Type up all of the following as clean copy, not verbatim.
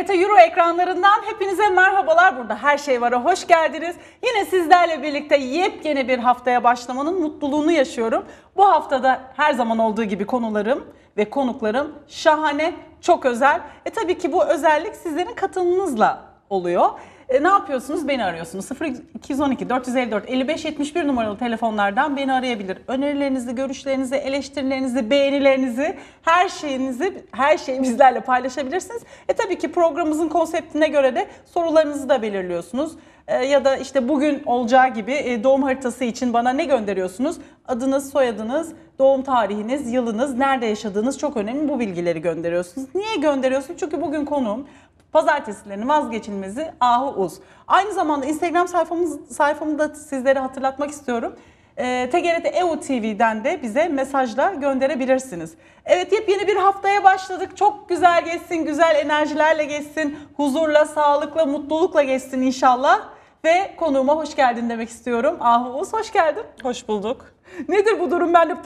TGRT Euro ekranlarından hepinize merhabalar. Burada her şey var'a hoş geldiniz. Yine sizlerle birlikte yepyeni bir haftaya başlamanın mutluluğunu yaşıyorum. Bu haftada her zaman olduğu gibi konularım ve konuklarım şahane, çok özel. Tabii ki bu özellik sizlerin katılımınızla oluyor. Ne yapıyorsunuz? Beni arıyorsunuz. 0212 454 55 71 numaralı telefonlardan beni arayabilir. Önerilerinizi, görüşlerinizi, eleştirilerinizi, beğenilerinizi, her şeyi bizlerle paylaşabilirsiniz. Tabii ki programımızın konseptine göre de sorularınızı da belirliyorsunuz. Ya da işte bugün olacağı gibi doğum haritası için bana ne gönderiyorsunuz? Adınız, soyadınız, doğum tarihiniz, yılınız, nerede yaşadığınız çok önemli, bu bilgileri gönderiyorsunuz. Niye gönderiyorsunuz? Çünkü bugün konuğum pazartesilerin vazgeçilmezi Ahu Uz. Aynı zamanda Instagram sayfamı da sizlere hatırlatmak istiyorum. TGRT EU TV'den de bize mesajla gönderebilirsiniz. Evet, yepyeni bir haftaya başladık. Çok güzel geçsin, güzel enerjilerle geçsin, huzurla, sağlıkla, mutlulukla geçsin inşallah. Ve konuğuma hoş geldin demek istiyorum. Ahu Uz, hoş geldin. Hoş bulduk. Nedir bu durum? Ben de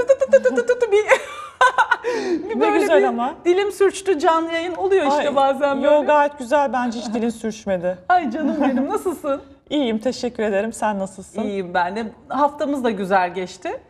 ne güzel ama. Dilim sürçtü, canlı yayın oluyor işte bazen böyle. Yo, gayet güzel, bence hiç dilin sürçmedi. Ay canım benim, nasılsın? İyiyim, teşekkür ederim. Sen nasılsın? İyiyim ben de. Haftamız da güzel geçti.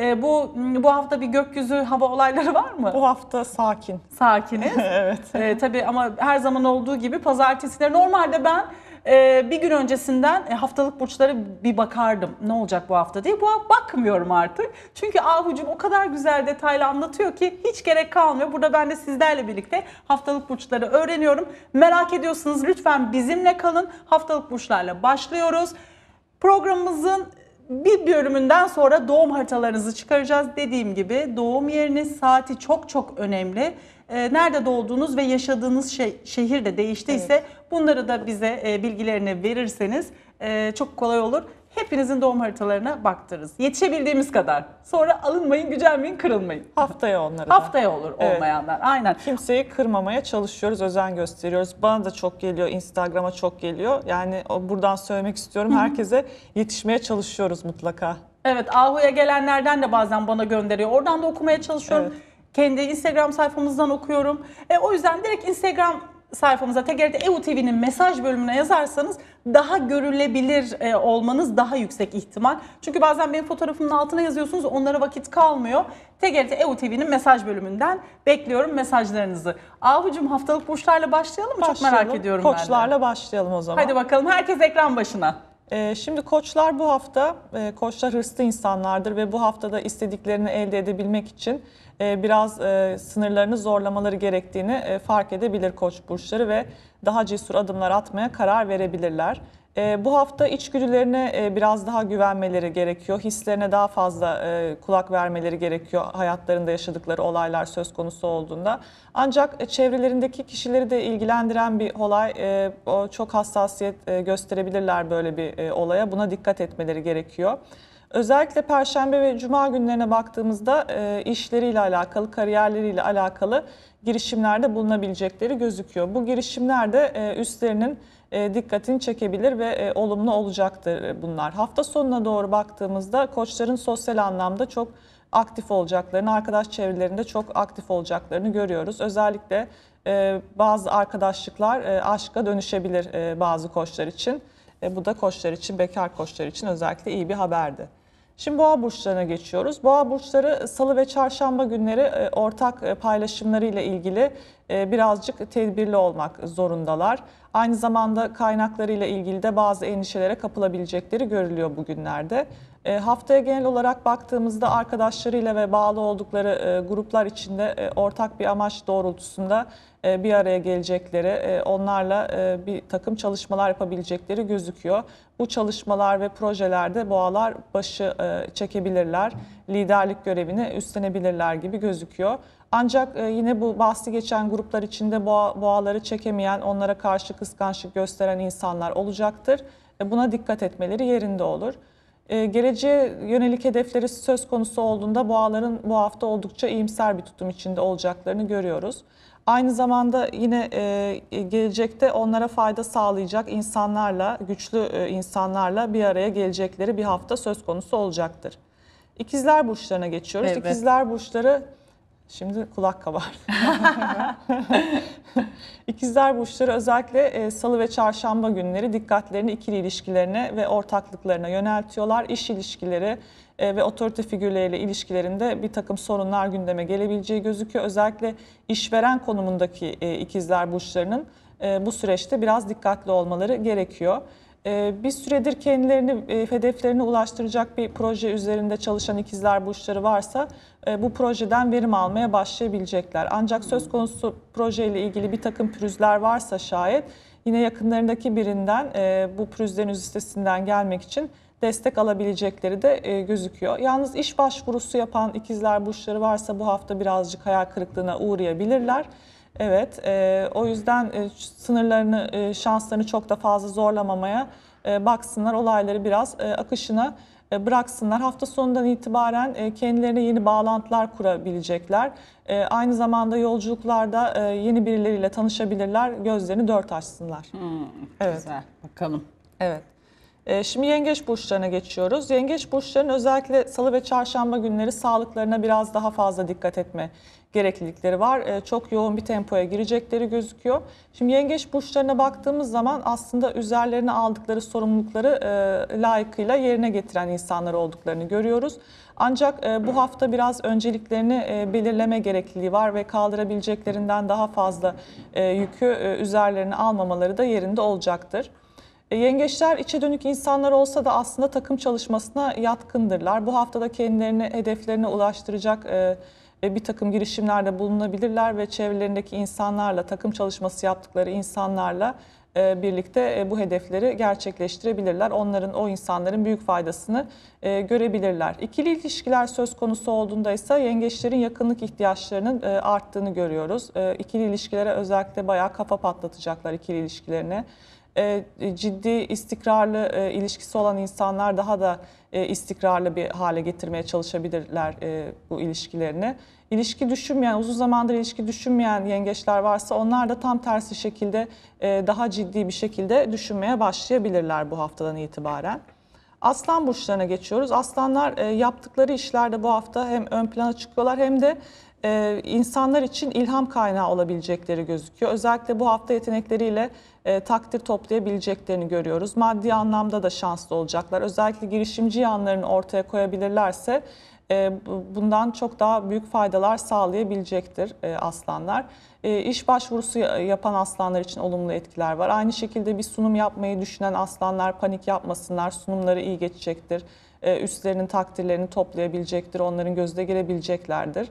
Bu hafta bir gökyüzü hava olayları var mı? Bu hafta sakin. Sakiniz. Evet. Tabii ama her zaman olduğu gibi pazartesileri normalde ben bir gün öncesinden haftalık burçlara bir bakardım. Ne olacak bu hafta diye. Bu hafta bakmıyorum artık. Çünkü Ahu'cum o kadar güzel detaylı anlatıyor ki hiç gerek kalmıyor. Burada ben de sizlerle birlikte haftalık burçları öğreniyorum. Merak ediyorsanız lütfen bizimle kalın. Haftalık burçlarla başlıyoruz. Programımızın bir bölümünden sonra doğum haritalarınızı çıkaracağız. Dediğim gibi doğum yeriniz, saati çok çok önemli. Nerede doğduğunuz ve yaşadığınız şehir de değiştiyse evet, bunları da bize bilgilerini verirseniz çok kolay olur. Hepinizin doğum haritalarına baktırırız. Yetişebildiğimiz kadar. Sonra alınmayın, gücenmeyin, kırılmayın. Haftaya onları da. Haftaya olur olmayanlar. Evet. Aynen. Kimseyi kırmamaya çalışıyoruz, özen gösteriyoruz. Bana da çok geliyor, Instagram'a çok geliyor. Yani buradan söylemek istiyorum, herkese yetişmeye çalışıyoruz mutlaka. Evet, Ahu'ya gelenlerden de bazen bana gönderiyor. Oradan da okumaya çalışıyorum. Evet. Kendi Instagram sayfamızdan okuyorum. O yüzden direkt Instagram sayfamıza TGRT EU TV'nin mesaj bölümüne yazarsanız daha görülebilir olmanız daha yüksek ihtimal. Çünkü bazen benim fotoğrafımın altına yazıyorsunuz, onlara vakit kalmıyor. TGRT EU TV'nin mesaj bölümünden bekliyorum mesajlarınızı. Ahu'cum, haftalık burçlarla başlayalım mı? Çok merak ediyorum ben de. Koçlarla başlayalım o zaman. Hadi bakalım, herkes ekran başına. Şimdi koçlar bu hafta, koçlar hırslı insanlardır ve bu haftada istediklerini elde edebilmek için biraz sınırlarını zorlamaları gerektiğini fark edebilir koç burçları ve daha cesur adımlar atmaya karar verebilirler. Bu hafta içgüdülerine biraz daha güvenmeleri gerekiyor. Hislerine daha fazla kulak vermeleri gerekiyor hayatlarında yaşadıkları olaylar söz konusu olduğunda. Ancak çevrelerindeki kişileri de ilgilendiren bir olay, çok hassasiyet gösterebilirler böyle bir olaya. Buna dikkat etmeleri gerekiyor. Özellikle Perşembe ve Cuma günlerine baktığımızda işleriyle alakalı, kariyerleriyle alakalı girişimlerde bulunabilecekleri gözüküyor. Bu girişimlerde üstlerinin dikkatini çekebilir ve olumlu olacaktır bunlar. Hafta sonuna doğru baktığımızda koçların sosyal anlamda çok aktif olacaklarını, arkadaş çevrelerinde çok aktif olacaklarını görüyoruz. Özellikle bazı arkadaşlıklar aşka dönüşebilir bazı koçlar için. Bu da koçlar için, bekar koçlar için özellikle iyi bir haberdi. Şimdi boğa burçlarına geçiyoruz. Boğa burçları salı ve çarşamba günleri ortak paylaşımlarıyla ilgili birazcık tedbirli olmak zorundalar. Aynı zamanda kaynaklarıyla ilgili de bazı endişelere kapılabilecekleri görülüyor bugünlerde. Haftaya genel olarak baktığımızda arkadaşlarıyla ve bağlı oldukları gruplar içinde ortak bir amaç doğrultusunda bir araya gelecekleri, onlarla bir takım çalışmalar yapabilecekleri gözüküyor. Bu çalışmalar ve projelerde boğalar başı çekebilirler, liderlik görevini üstlenebilirler gibi gözüküyor. Ancak yine bu bahsi geçen gruplar içinde boğaları çekemeyen, onlara karşı kıskançlık gösteren insanlar olacaktır. Buna dikkat etmeleri yerinde olur. Geleceğe yönelik hedefleri söz konusu olduğunda boğaların bu hafta oldukça iyimser bir tutum içinde olacaklarını görüyoruz. Aynı zamanda yine gelecekte onlara fayda sağlayacak insanlarla, güçlü insanlarla bir araya gelecekleri bir hafta söz konusu olacaktır. İkizler burçlarına geçiyoruz. Evet. İkizler burçları Şimdi kulak kabardı. İkizler burçları özellikle salı ve çarşamba günleri dikkatlerini ikili ilişkilerine ve ortaklıklarına yöneltiyorlar. İş ilişkileri ve otorite figürleriyle ilişkilerinde bir takım sorunlar gündeme gelebileceği gözüküyor. Özellikle işveren konumundaki ikizler burçlarının bu süreçte biraz dikkatli olmaları gerekiyor. Bir süredir kendilerini hedeflerine ulaştıracak bir proje üzerinde çalışan ikizler burçları varsa bu projeden verim almaya başlayabilecekler. Ancak söz konusu projeyle ilgili bir takım pürüzler varsa şayet yine yakınlarındaki birinden bu pürüzlerin üstesinden gelmek için destek alabilecekleri de gözüküyor. Yalnız iş başvurusu yapan ikizler burçları varsa bu hafta birazcık hayal kırıklığına uğrayabilirler. Evet, o yüzden sınırlarını, şanslarını çok da fazla zorlamamaya baksınlar, olayları biraz akışına bıraksınlar. Hafta sonundan itibaren kendilerine yeni bağlantılar kurabilecekler. Aynı zamanda yolculuklarda yeni birileriyle tanışabilirler, gözlerini dört açsınlar. Evet. Güzel, bakalım. Evet. Şimdi yengeç burçlarına geçiyoruz. Yengeç burçlarının özellikle salı ve çarşamba günleri sağlıklarına biraz daha fazla dikkat etme gereklilikleri var. Çok yoğun bir tempoya girecekleri gözüküyor. Şimdi yengeç burçlarına baktığımız zaman aslında üzerlerine aldıkları sorumlulukları layıkıyla yerine getiren insanlar olduklarını görüyoruz. Ancak bu hafta biraz önceliklerini belirleme gerekliliği var ve kaldırabileceklerinden daha fazla yükü üzerlerine almamaları da yerinde olacaktır. Yengeçler içe dönük insanlar olsa da aslında takım çalışmasına yatkındırlar. Bu haftada kendilerini hedeflerine ulaştıracak bir takım girişimlerde bulunabilirler ve çevrelerindeki insanlarla, takım çalışması yaptıkları insanlarla birlikte bu hedefleri gerçekleştirebilirler. O insanların büyük faydasını görebilirler. İkili ilişkiler söz konusu olduğunda ise yengeçlerin yakınlık ihtiyaçlarının arttığını görüyoruz. İkili ilişkilere özellikle bayağı kafa patlatacaklar ikili ilişkilerine. Ciddi, istikrarlı ilişkisi olan insanlar daha da istikrarlı bir hale getirmeye çalışabilirler bu ilişkilerini. İlişki düşünmeyen, uzun zamandır ilişki düşünmeyen yengeçler varsa onlar da tam tersi şekilde daha ciddi bir şekilde düşünmeye başlayabilirler bu haftadan itibaren. Aslan burçlarına geçiyoruz. Aslanlar yaptıkları işlerde bu hafta hem ön plana çıkıyorlar hem de insanlar için ilham kaynağı olabilecekleri gözüküyor. Özellikle bu hafta yetenekleriyle takdir toplayabileceklerini görüyoruz. Maddi anlamda da şanslı olacaklar. Özellikle girişimci yanlarını ortaya koyabilirlerse bundan çok daha büyük faydalar sağlayabilecektir aslanlar. İş başvurusu yapan aslanlar için olumlu etkiler var. Aynı şekilde bir sunum yapmayı düşünen aslanlar panik yapmasınlar. Sunumları iyi geçecektir. Üstlerinin takdirlerini toplayabilecektir. Onların gözde girebileceklerdir.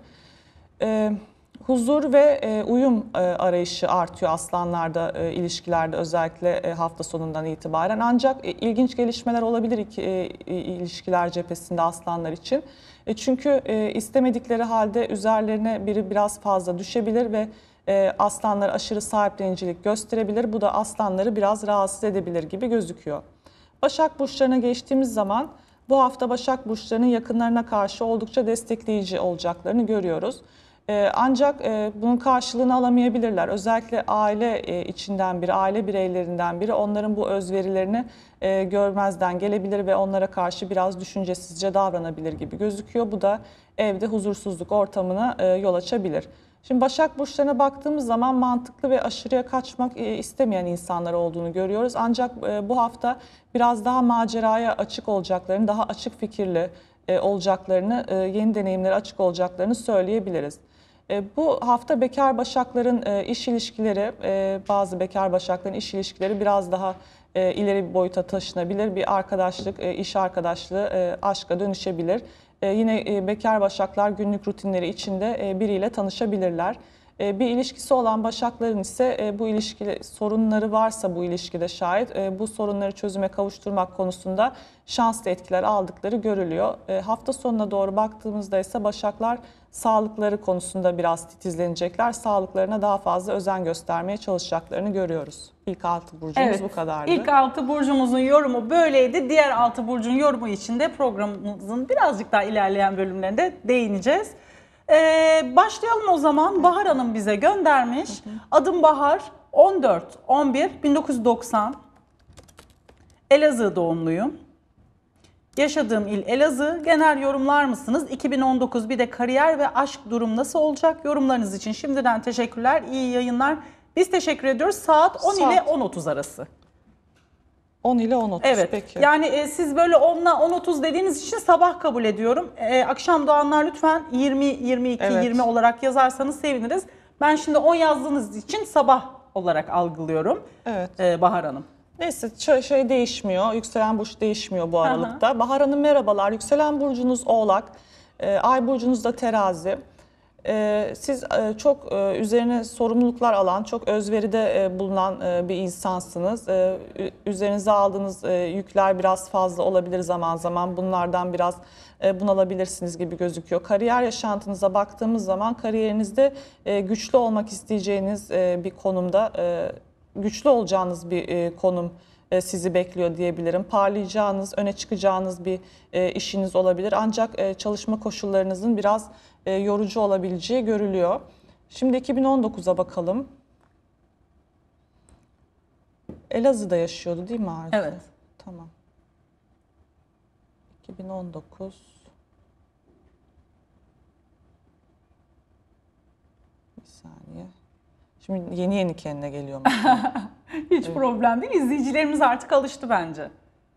Huzur ve uyum arayışı artıyor aslanlarda, ilişkilerde özellikle hafta sonundan itibaren. Ancak ilginç gelişmeler olabilir ilişkiler cephesinde aslanlar için. Çünkü istemedikleri halde üzerlerine biri biraz fazla düşebilir ve aslanlar aşırı sahiplenicilik gösterebilir. Bu da aslanları biraz rahatsız edebilir gibi gözüküyor. Başak burçlarına geçtiğimiz zaman bu hafta Başak burçlarının yakınlarına karşı oldukça destekleyici olacaklarını görüyoruz. Ancak bunun karşılığını alamayabilirler. Özellikle aile içinden biri, aile bireylerinden biri onların bu özverilerini görmezden gelebilir ve onlara karşı biraz düşüncesizce davranabilir gibi gözüküyor. Bu da evde huzursuzluk ortamına yol açabilir. Şimdi Başak burçlarına baktığımız zaman mantıklı ve aşırıya kaçmak istemeyen insanlar olduğunu görüyoruz. Ancak bu hafta biraz daha maceraya açık olacaklarını, daha açık fikirli olacaklarını, yeni deneyimlere açık olacaklarını söyleyebiliriz. Bu hafta bekar başakların iş ilişkileri, bazı bekar başakların iş ilişkileri biraz daha ileri bir boyuta taşınabilir. Bir arkadaşlık, iş arkadaşlığı aşka dönüşebilir. Yine bekar başaklar günlük rutinleri içinde biriyle tanışabilirler. Bir ilişkisi olan başakların ise bu ilişki sorunları varsa bu ilişkide şayet bu sorunları çözüme kavuşturmak konusunda şanslı etkiler aldıkları görülüyor. Hafta sonuna doğru baktığımızda ise başaklar sağlıkları konusunda biraz titizlenecekler. Sağlıklarına daha fazla özen göstermeye çalışacaklarını görüyoruz. İlk 6 burcumuz bu kadardı. İlk 6 burcumuzun yorumu böyleydi. Diğer 6 burcun yorumu için de programımızın birazcık daha ilerleyen bölümlerinde değineceğiz. Başlayalım o zaman. Bahar Hanım bize göndermiş. Adım Bahar, 14-11-1990. Elazığ doğumluyum. Yaşadığım il Elazığ. Genel yorumlar mısınız? 2019 bir de kariyer ve aşk durum nasıl olacak? Yorumlarınız için şimdiden teşekkürler. İyi yayınlar. Biz teşekkür ediyoruz. Saat 10 ile 10.30 arası. 10 ile 10.30 Evet. peki. Yani siz böyle 10 ile 10.30 dediğiniz için sabah kabul ediyorum. Akşam doğanlar lütfen 20, 22, Evet. 20 olarak yazarsanız seviniriz. Ben şimdi 10 yazdığınız için sabah olarak algılıyorum. Evet. Bahar Hanım. Neyse şey değişmiyor. Yükselen burç değişmiyor bu aralıkta. Bahar Hanım merhabalar. Yükselen burcunuz Oğlak. Ay burcunuz da Terazi. Siz çok üzerine sorumluluklar alan, çok özveride bulunan bir insansınız. Üzerinize aldığınız yükler biraz fazla olabilir zaman zaman. Bunlardan biraz bunalabilirsiniz gibi gözüküyor. Kariyer yaşantınıza baktığımız zaman kariyerinizde güçlü olmak isteyeceğiniz bir konumda, güçlü olacağınız bir konum sizi bekliyor diyebilirim. Parlayacağınız, öne çıkacağınız bir işiniz olabilir. Ancak çalışma koşullarınızın biraz yorucu olabileceği görülüyor. Şimdi 2019'a bakalım. Elazığ'da yaşıyordu değil mi Arzu? Evet. Tamam. 2019. Bir saniye. Şimdi yeni kendine geliyor. Hiç problem değil. İzleyicilerimiz artık alıştı bence.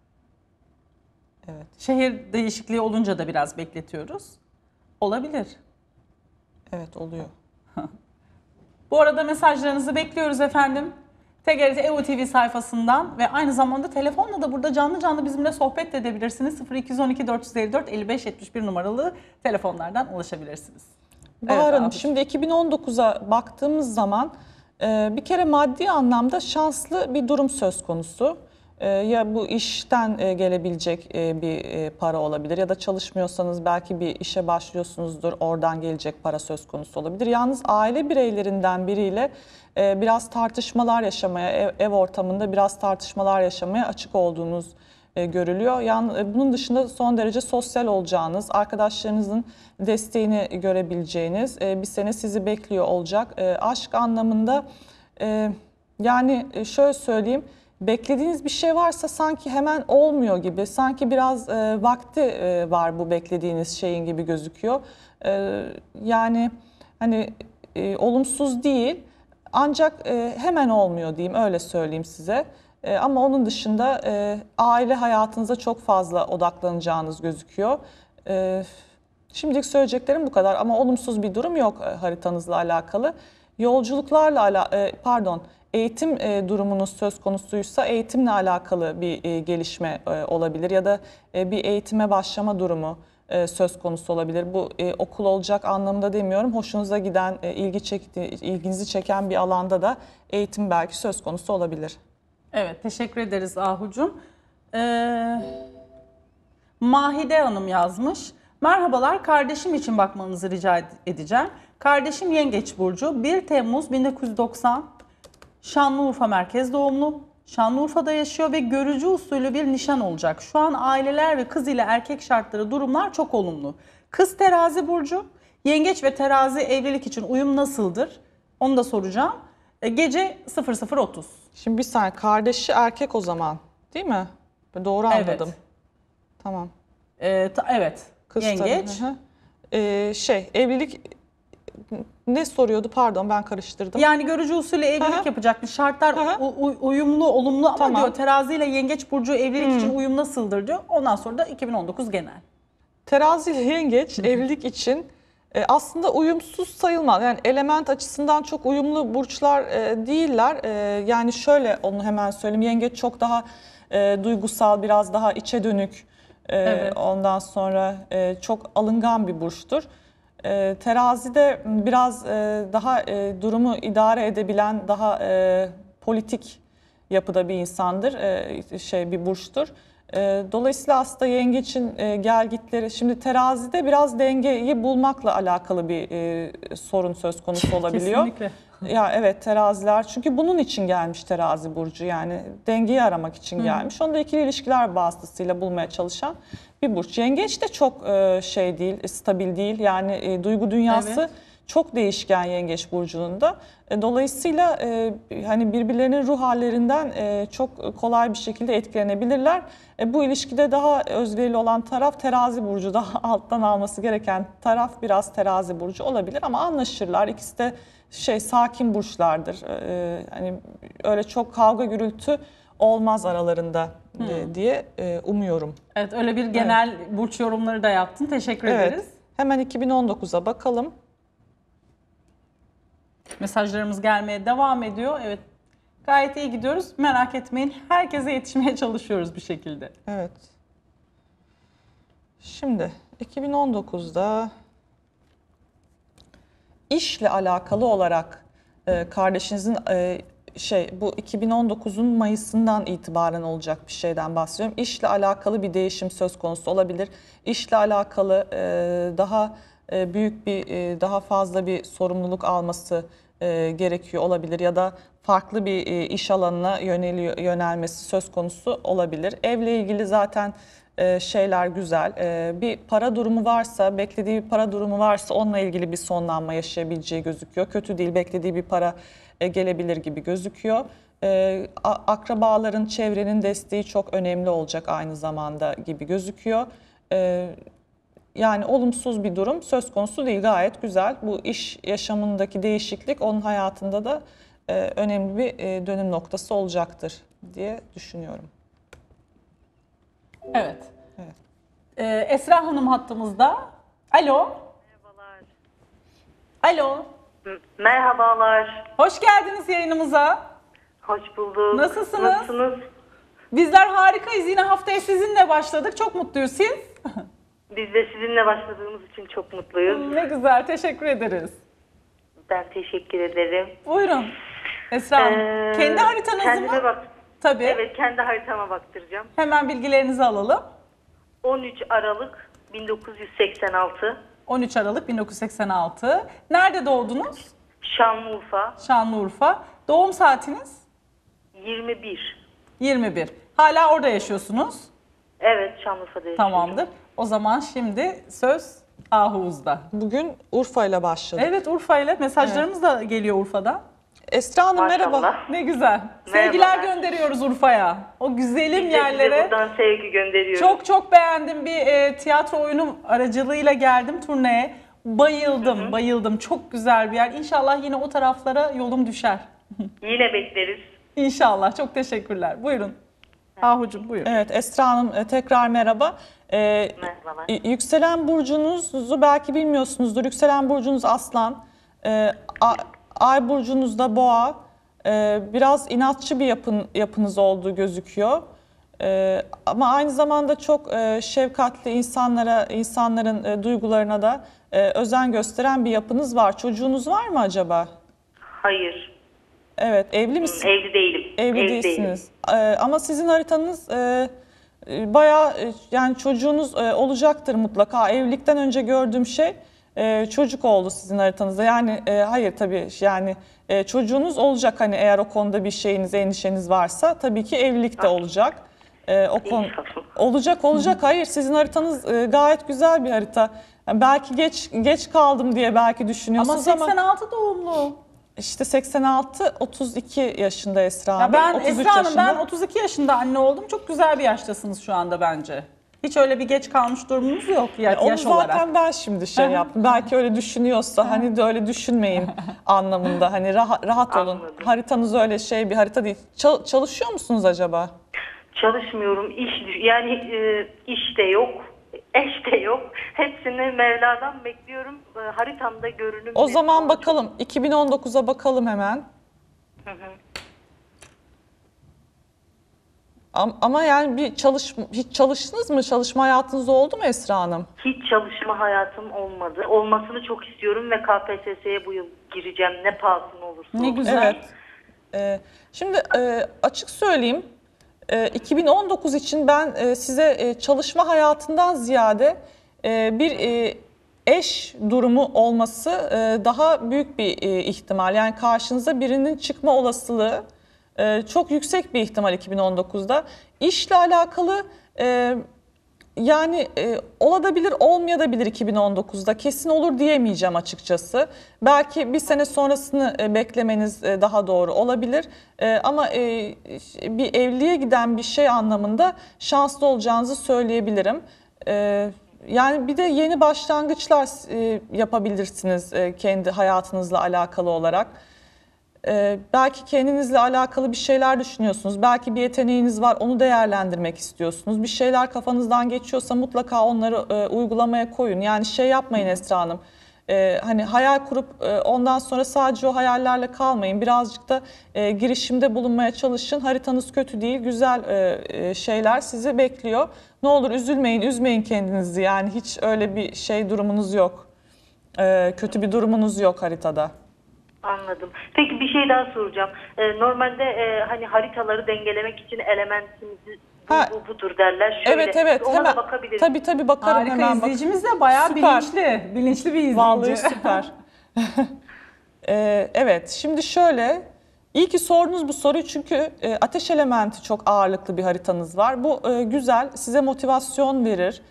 Evet. Şehir değişikliği olunca da biraz bekletiyoruz. Olabilir. Evet oluyor. Bu arada mesajlarınızı bekliyoruz efendim. TGRT EVO TV sayfasından ve aynı zamanda telefonla da burada canlı canlı bizimle sohbet edebilirsiniz. 0212 454 55 71 numaralı telefonlardan ulaşabilirsiniz. Bahar Hanım, Ahmet. şimdi 2019'a baktığımız zaman bir kere maddi anlamda şanslı bir durum söz konusu. Ya bu işten gelebilecek bir para olabilir ya da çalışmıyorsanız belki bir işe başlıyorsunuzdur, oradan gelecek para söz konusu olabilir. Yalnız aile bireylerinden biriyle biraz tartışmalar yaşamaya, ev ortamında biraz tartışmalar yaşamaya açık olduğunuz görülüyor. Bunun dışında son derece sosyal olacağınız, arkadaşlarınızın desteğini görebileceğiniz bir sene sizi bekliyor olacak. Aşk anlamında yani şöyle söyleyeyim, beklediğiniz bir şey varsa sanki hemen olmuyor gibi, sanki biraz vakti var bu beklediğiniz şeyin gibi gözüküyor. Yani hani olumsuz değil ancak hemen olmuyor diyeyim, öyle söyleyeyim size. Ama onun dışında aile hayatınıza çok fazla odaklanacağınız gözüküyor. Şimdilik söyleyeceklerim bu kadar ama olumsuz bir durum yok haritanızla alakalı. Yolculuklarla eğitim durumunuz söz konusuysa eğitimle alakalı bir gelişme olabilir ya da bir eğitime başlama durumu söz konusu olabilir. Bu okul olacak anlamında demiyorum. Hoşunuza giden, ilginizi çeken bir alanda da eğitim belki söz konusu olabilir. Evet, teşekkür ederiz Ahucum. Mahide Hanım yazmış. Merhabalar, kardeşim için bakmanızı rica edeceğim. Kardeşim Yengeç Burcu, 1 Temmuz 1990, Şanlıurfa merkez doğumlu. Şanlıurfa'da yaşıyor ve görücü usulü bir nişan olacak. Şu an aileler ve kız ile erkek şartları, durumlar çok olumlu. Kız Terazi Burcu, Yengeç ve Terazi evlilik için uyum nasıldır? Onu da soracağım. Gece 00.30. Şimdi bir saniye, kardeşi erkek o zaman değil mi? Doğru anladım. Evet. Tamam. Evet. Kız Yengeç. Evlilik ne soruyordu, pardon ben karıştırdım. Yani görücü usulü evlilik yapacakmış. Şartlar uyumlu, olumlu ama Tamam. diyor Terazi ile Yengeç Burcu evlilik için uyum nasıldır diyor. Ondan sonra da 2019 genel. Terazi ile Yengeç evlilik için aslında uyumsuz sayılmaz. Yani element açısından çok uyumlu burçlar değiller. Yani şöyle onu hemen söyleyeyim. Yengeç çok daha duygusal, biraz daha içe dönük. Evet. Ondan sonra çok alıngan bir burçtur. Terazi de biraz daha durumu idare edebilen, daha politik yapıda bir insandır, bir burçtur. Dolayısıyla aslında Yengeç'in gelgitleri, şimdi Terazi'de biraz dengeyi bulmakla alakalı bir sorun söz konusu olabiliyor. Kesinlikle. Ya evet, Teraziler çünkü bunun için gelmiş Terazi burcu, yani dengeyi aramak için gelmiş. Onu da ikili ilişkiler vasıtasıyla bulmaya çalışan bir burç. Yengeç de çok değil, stabil değil. Yani duygu dünyası çok değişken Yengeç burcunun da. Dolayısıyla hani birbirlerinin ruh hallerinden çok kolay bir şekilde etkilenebilirler. Bu ilişkide daha özverili olan taraf Terazi burcu, daha alttan alması gereken taraf biraz Terazi burcu olabilir ama anlaşırlar. İkisi de sakin burçlardır. Hani öyle çok kavga gürültü olmaz aralarında diye umuyorum. Evet, öyle bir genel burç yorumları da yaptın. Teşekkür ederiz. Hemen 2019'a bakalım. Mesajlarımız gelmeye devam ediyor. Evet, gayet iyi gidiyoruz. Merak etmeyin. Herkese yetişmeye çalışıyoruz bir şekilde. Evet. Şimdi 2019'da işle alakalı olarak kardeşinizin bu 2019'un Mayıs'ından itibaren olacak bir şeyden bahsediyorum. İşle alakalı bir değişim söz konusu olabilir. İşle alakalı daha büyük daha fazla bir sorumluluk alması gerekiyor olabilir ya da farklı bir iş alanına yönelmesi söz konusu olabilir. Evle ilgili zaten şeyler güzel. Bir para durumu varsa, beklediği bir para durumu varsa onunla ilgili bir sonlanma yaşayabileceği gözüküyor. Kötü değil, beklediği bir para gelebilir gibi gözüküyor. Akrabaların, çevrenin desteği çok önemli olacak aynı zamanda gibi gözüküyor. Yani olumsuz bir durum söz konusu değil, gayet güzel. Bu iş yaşamındaki değişiklik onun hayatında da önemli bir dönüm noktası olacaktır diye düşünüyorum. Evet. Esra Hanım hattımızda. Alo. Merhabalar. Alo. Merhabalar. Hoş geldiniz yayınımıza. Hoş bulduk. Nasılsınız? Nasılsınız? Bizler harikayız. Yine haftaya sizinle başladık. Çok mutluyuz. Siz? Biz de sizinle başladığımız için çok mutluyuz. Ne güzel. Teşekkür ederiz. Ben teşekkür ederim. Buyurun. Esra Hanım. Kendi haritanızı kendime mı? bak. Tabii. Evet, kendi haritama baktıracağım. Hemen bilgilerinizi alalım. 13 Aralık 1986. 13 Aralık 1986. Nerede doğdunuz? Şanlıurfa. Şanlıurfa. Doğum saatiniz? 21. 21. Hala orada yaşıyorsunuz. Evet, Şanlıurfa'da yaşıyorum. Tamamdır. O zaman şimdi söz Ahu'uzda. Bugün Urfa ile başladık. Evet, Urfa ile mesajlarımız da geliyor Urfa'dan. Esra Hanım merhaba. Maşallah. Ne güzel. Sevgiler Merhabalar. gönderiyoruz Urfa'ya. O güzelim Biz de yerlere. buradan sevgi gönderiyoruz. Çok çok beğendim. Bir tiyatro oyunu aracılığıyla geldim turneye. Bayıldım, bayıldım. Çok güzel bir yer. İnşallah yine o taraflara yolum düşer. Yine bekleriz. İnşallah. Çok teşekkürler. Buyurun. Ahucuğum buyurun. Evet Esra Hanım tekrar merhaba. Merhabalar. Yükselen burcunuzu belki bilmiyorsunuzdur. Yükselen burcunuz Aslan. Ay burcunuz da Boğa. Biraz inatçı bir yapınız olduğu gözüküyor. Ama aynı zamanda çok şefkatli insanların duygularına da özen gösteren bir yapınız var. Çocuğunuz var mı acaba? Hayır. Evet, evli misiniz? Evli değilim. Evli değilsiniz. Ama sizin haritanız bayağı yani çocuğunuz olacaktır mutlaka. Evlilikten önce gördüğüm şey çocuk oldu sizin haritanızda. Yani hayır tabii yani çocuğunuz olacak hani eğer o konuda bir şeyiniz, endişeniz varsa tabii ki evlilik de olacak. O konu olacak. Hayır sizin haritanız gayet güzel bir harita. Yani belki geç kaldım diye belki Ama düşünüyorsunuz 86 doğumlu. işte 86 32 yaşında Esra Ya Hanım. ben 33 Esra Hanım yaşında. ben 32 yaşında anne oldum. Çok güzel bir yaştasınız şu anda bence. Hiç öyle bir geç kalmış durumunuz yok Onu yaş zaten olarak. ben şimdi yaptım. Belki öyle düşünüyorsa hani de öyle düşünmeyin anlamında. Hani rahat olun. Anladım. Haritanız öyle bir harita değil. Çalışıyor musunuz acaba? Çalışmıyorum. İş de yok. Eş de yok. Hepsini Mevla'dan bekliyorum. Haritamda görünüm. O net zaman olacak. bakalım 2019'a bakalım hemen. Ama yani hiç çalıştınız mı? Çalışma hayatınız oldu mu Esra Hanım? Hiç çalışma hayatım olmadı. Olmasını çok istiyorum ve KPSS'ye bu yıl gireceğim. Ne pahasına olursa Ne olsun. güzel. Evet. Şimdi açık söyleyeyim. 2019 için ben size çalışma hayatından ziyade bir eş durumu olması daha büyük bir ihtimal. Yani karşınıza birinin çıkma olasılığı çok yüksek bir ihtimal 2019'da. İşle alakalı Yani olabilir, olmayabilir 2019'da. Kesin olur diyemeyeceğim açıkçası. Belki bir sene sonrasını beklemeniz daha doğru olabilir. Ama bir evliliğe giden bir şey anlamında şanslı olacağınızı söyleyebilirim. Yani bir de yeni başlangıçlar yapabilirsiniz kendi hayatınızla alakalı olarak. Belki kendinizle alakalı bir şeyler düşünüyorsunuz. Belki bir yeteneğiniz var, onu değerlendirmek istiyorsunuz. Bir şeyler kafanızdan geçiyorsa mutlaka onları uygulamaya koyun. Yani şey yapmayın Esra Hanım. Hani hayal kurup ondan sonra sadece o hayallerle kalmayın. Birazcık da girişimde bulunmaya çalışın. Haritanız kötü değil, güzel şeyler sizi bekliyor. Ne olur üzülmeyin, üzmeyin kendinizi. Yani hiç öyle bir şey durumunuz yok. Kötü bir durumunuz yok haritada. Anladım. Peki bir şey daha soracağım. Normalde hani haritaları dengelemek için elementimizi budur derler. Şöyle, Evet ona hemen da bakabiliriz. tabii bakarım. Harika, hemen izleyicimiz de bayağı Süper. bilinçli bir izleyici. Vallahi süper. Evet, şimdi şöyle, iyi ki sordunuz bu soruyu çünkü ateş elementi çok ağırlıklı bir haritanız var. Bu güzel, size motivasyon verir.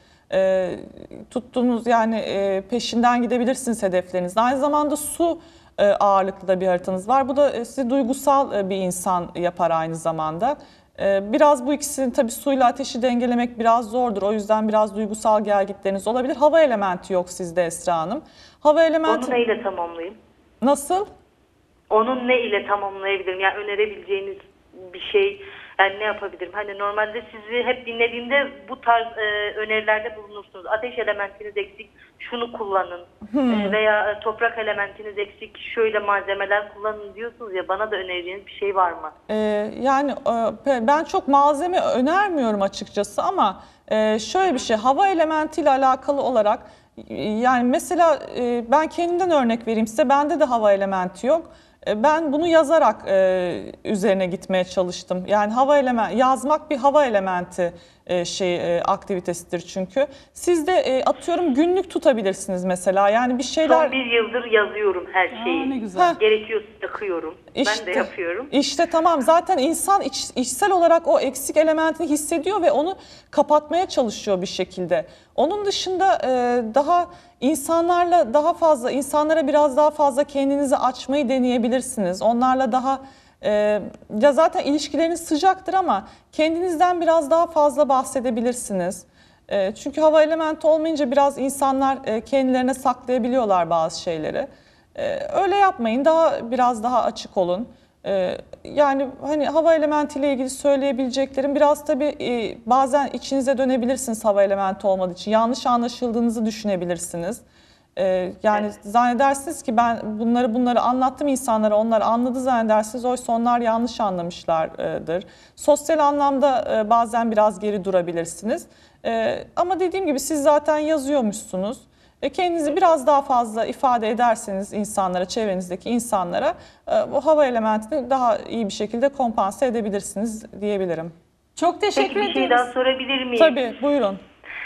Tuttuğunuz yani peşinden gidebilirsiniz hedefleriniz. Aynı zamanda su ağırlıklı da bir haritanız var. Bu da sizi duygusal bir insan yapar aynı zamanda. Biraz bu ikisini tabii suyla ateşi dengelemek biraz zordur. O yüzden biraz duygusal gelgitleriniz olabilir. Hava elementi yok sizde Esra Hanım. Hava elementi... Onu neyle tamamlayayım? Nasıl? Onun ne ile tamamlayabilirim? Yani önerebileceğiniz bir şey, yani ne yapabilirim? Hani normalde sizi hep dinlediğimde bu tarz önerilerde bulunursunuz. Ateş elementiniz eksik, şunu kullanın. Veya toprak elementiniz eksik, şöyle malzemeler kullanın diyorsunuz ya, bana da önereceğiniz bir şey var mı? Yani ben çok malzeme önermiyorum açıkçası ama şöyle bir şey, hava elementiyle alakalı olarak yani mesela ben kendimden örnek vereyim size, bende de hava elementi yok. Ben bunu yazarak üzerine gitmeye çalıştım. Yani hava elementi, yazmak bir hava elementi aktivitesidir çünkü. Siz de atıyorum günlük tutabilirsiniz mesela. Yani bir şeyler... Son bir yıldır yazıyorum her şeyi. ne güzel. Gerekiyorsa takıyorum. Ben de yapıyorum. İşte tamam, zaten insan içsel olarak o eksik elementini hissediyor ve onu kapatmaya çalışıyor bir şekilde. Onun dışında daha insanlarla daha fazla, insanlara biraz daha fazla kendinizi açmayı deneyebilirsiniz. Onlarla daha ya zaten ilişkileriniz sıcaktır ama kendinizden biraz daha fazla bahsedebilirsiniz. Çünkü hava elementi olmayınca biraz insanlar kendilerine saklayabiliyorlar bazı şeyleri. Öyle yapmayın, biraz daha açık olun. Yani hani hava elementiyle ilgili söyleyebileceklerim biraz tabii bazen içinize dönebilirsiniz hava elementi olmadığı için. Yanlış anlaşıldığınızı düşünebilirsiniz. Yani zannedersiniz ki ben bunları anlattım insanlara, onlar anladı zannedersiniz. Oysa onlar yanlış anlamışlardır. Sosyal anlamda bazen biraz geri durabilirsiniz. Ama dediğim gibi siz zaten yazıyormuşsunuz. Kendinizi biraz daha fazla ifade ederseniz insanlara, çevrenizdeki insanlara bu hava elementini daha iyi bir şekilde kompanse edebilirsiniz diyebilirim. Çok teşekkür Peki bir şey ederiz. daha sorabilir miyim? Tabii, buyurun.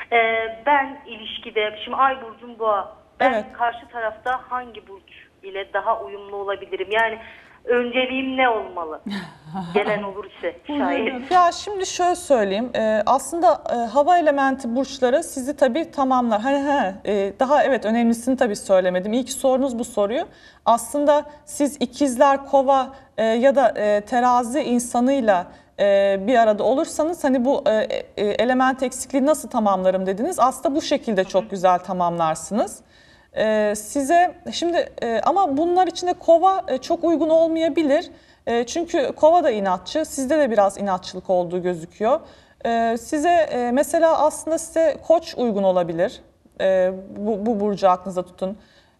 Ben ilişkide, şimdi Ay burcum Boğa. Ben Evet. karşı tarafta hangi burç ile daha uyumlu olabilirim? Yani önceliğim ne olmalı? Gelen olur ise şayet. Ya şimdi şöyle söyleyeyim. Aslında hava elementi burçları sizi tabii tamamlar. Daha evet, önemlisini tabii söylemedim. İyi ki sorunuz bu soruyu. Aslında siz ikizler, kova ya da terazi insanıyla bir arada olursanız hani bu element eksikliği nasıl tamamlarım dediniz. Aslında bu şekilde çok güzel tamamlarsınız. Size şimdi ama bunlar içinde kova çok uygun olmayabilir. Çünkü kova da inatçı, sizde de biraz inatçılık olduğu gözüküyor. Size mesela aslında size koç uygun olabilir. Bu burcu aklınızda tutun.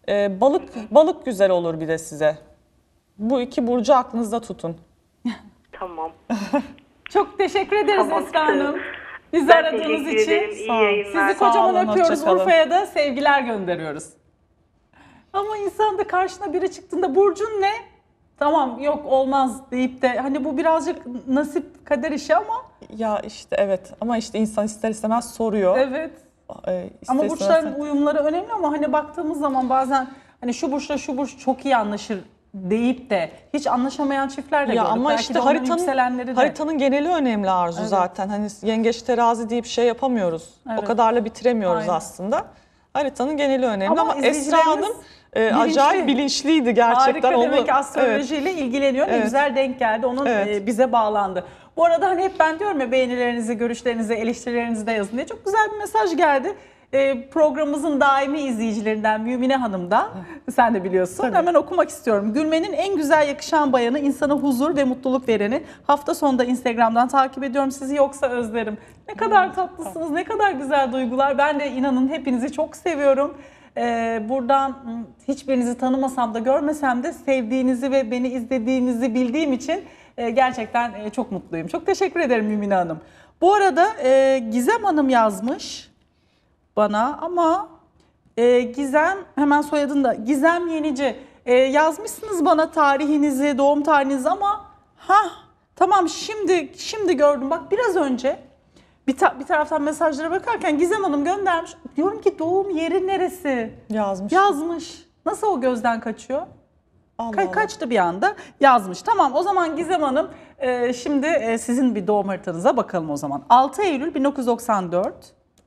Balık güzel olur bir de size. Bu iki burcu aklınızda tutun. Tamam. Çok teşekkür ederiz Tamam, Esra Hanım. Bizi Ben aradığınız teşekkür için. ederim. İyi yayınlar. Sizi Sağ kocaman olun, öpüyoruz. hoşça kalın. Urfa'ya da sevgiler gönderiyoruz. Ama insan da karşına biri çıktığında burcun ne? Tamam, yok olmaz deyip de hani bu birazcık nasip, kader işi ama. Ya işte evet, ama işte insan ister istemez soruyor. Evet. İster Ama burçların istemez- uyumları önemli ama hani baktığımız zaman bazen hani şu burçla şu burç çok iyi anlaşır deyip de hiç anlaşamayan çiftler de Ya gördük. ama Belki işte de onların yükselenleri de. haritanın geneli önemli Arzu Evet. zaten. Hani yengeç terazi deyip şey yapamıyoruz. Evet. O kadarla bitiremiyoruz Aynen. aslında. Haritanın geneli önemli Ama ama Esra izleyicilerimiz Hanım bilinçli. acayip bilinçliydi gerçekten. Harika, demek onu. ki astrolojiyle ilgileniyor. Ne Evet. güzel denk geldi. Onun Evet. bize bağlandı. Bu arada hani hep ben diyorum ya, beğenilerinizi, görüşlerinizi, eleştirilerinizi de yazın diye. Çok güzel bir mesaj geldi. Programımızın daimi izleyicilerinden Mümine Hanım da, sen de biliyorsun. Tabii. Hemen okumak istiyorum. Gülmenin en güzel yakışan bayanı, insana huzur ve mutluluk vereni. Hafta sonunda Instagram'dan takip ediyorum sizi, yoksa özlerim. Ne kadar tatlısınız, ne kadar güzel duygular. Ben de inanın hepinizi çok seviyorum. Buradan hiçbirinizi tanımasam da görmesem de sevdiğinizi ve beni izlediğinizi bildiğim için gerçekten çok mutluyum. Çok teşekkür ederim Mümine Hanım. Bu arada Gizem Hanım yazmış bana ama Gizem, hemen soyadını da, Gizem Yenici, yazmışsınız bana tarihinizi, doğum tarihinizi ama tamam, şimdi gördüm. Bak biraz önce bir taraftan mesajlara bakarken Gizem Hanım göndermiş. Diyorum ki doğum yeri neresi? Yazmış. Nasıl o gözden kaçıyor? Allah. Kaçtı bir anda, yazmış. Tamam, o zaman Gizem Hanım, şimdi sizin bir doğum haritanıza bakalım o zaman. 6 Eylül 1994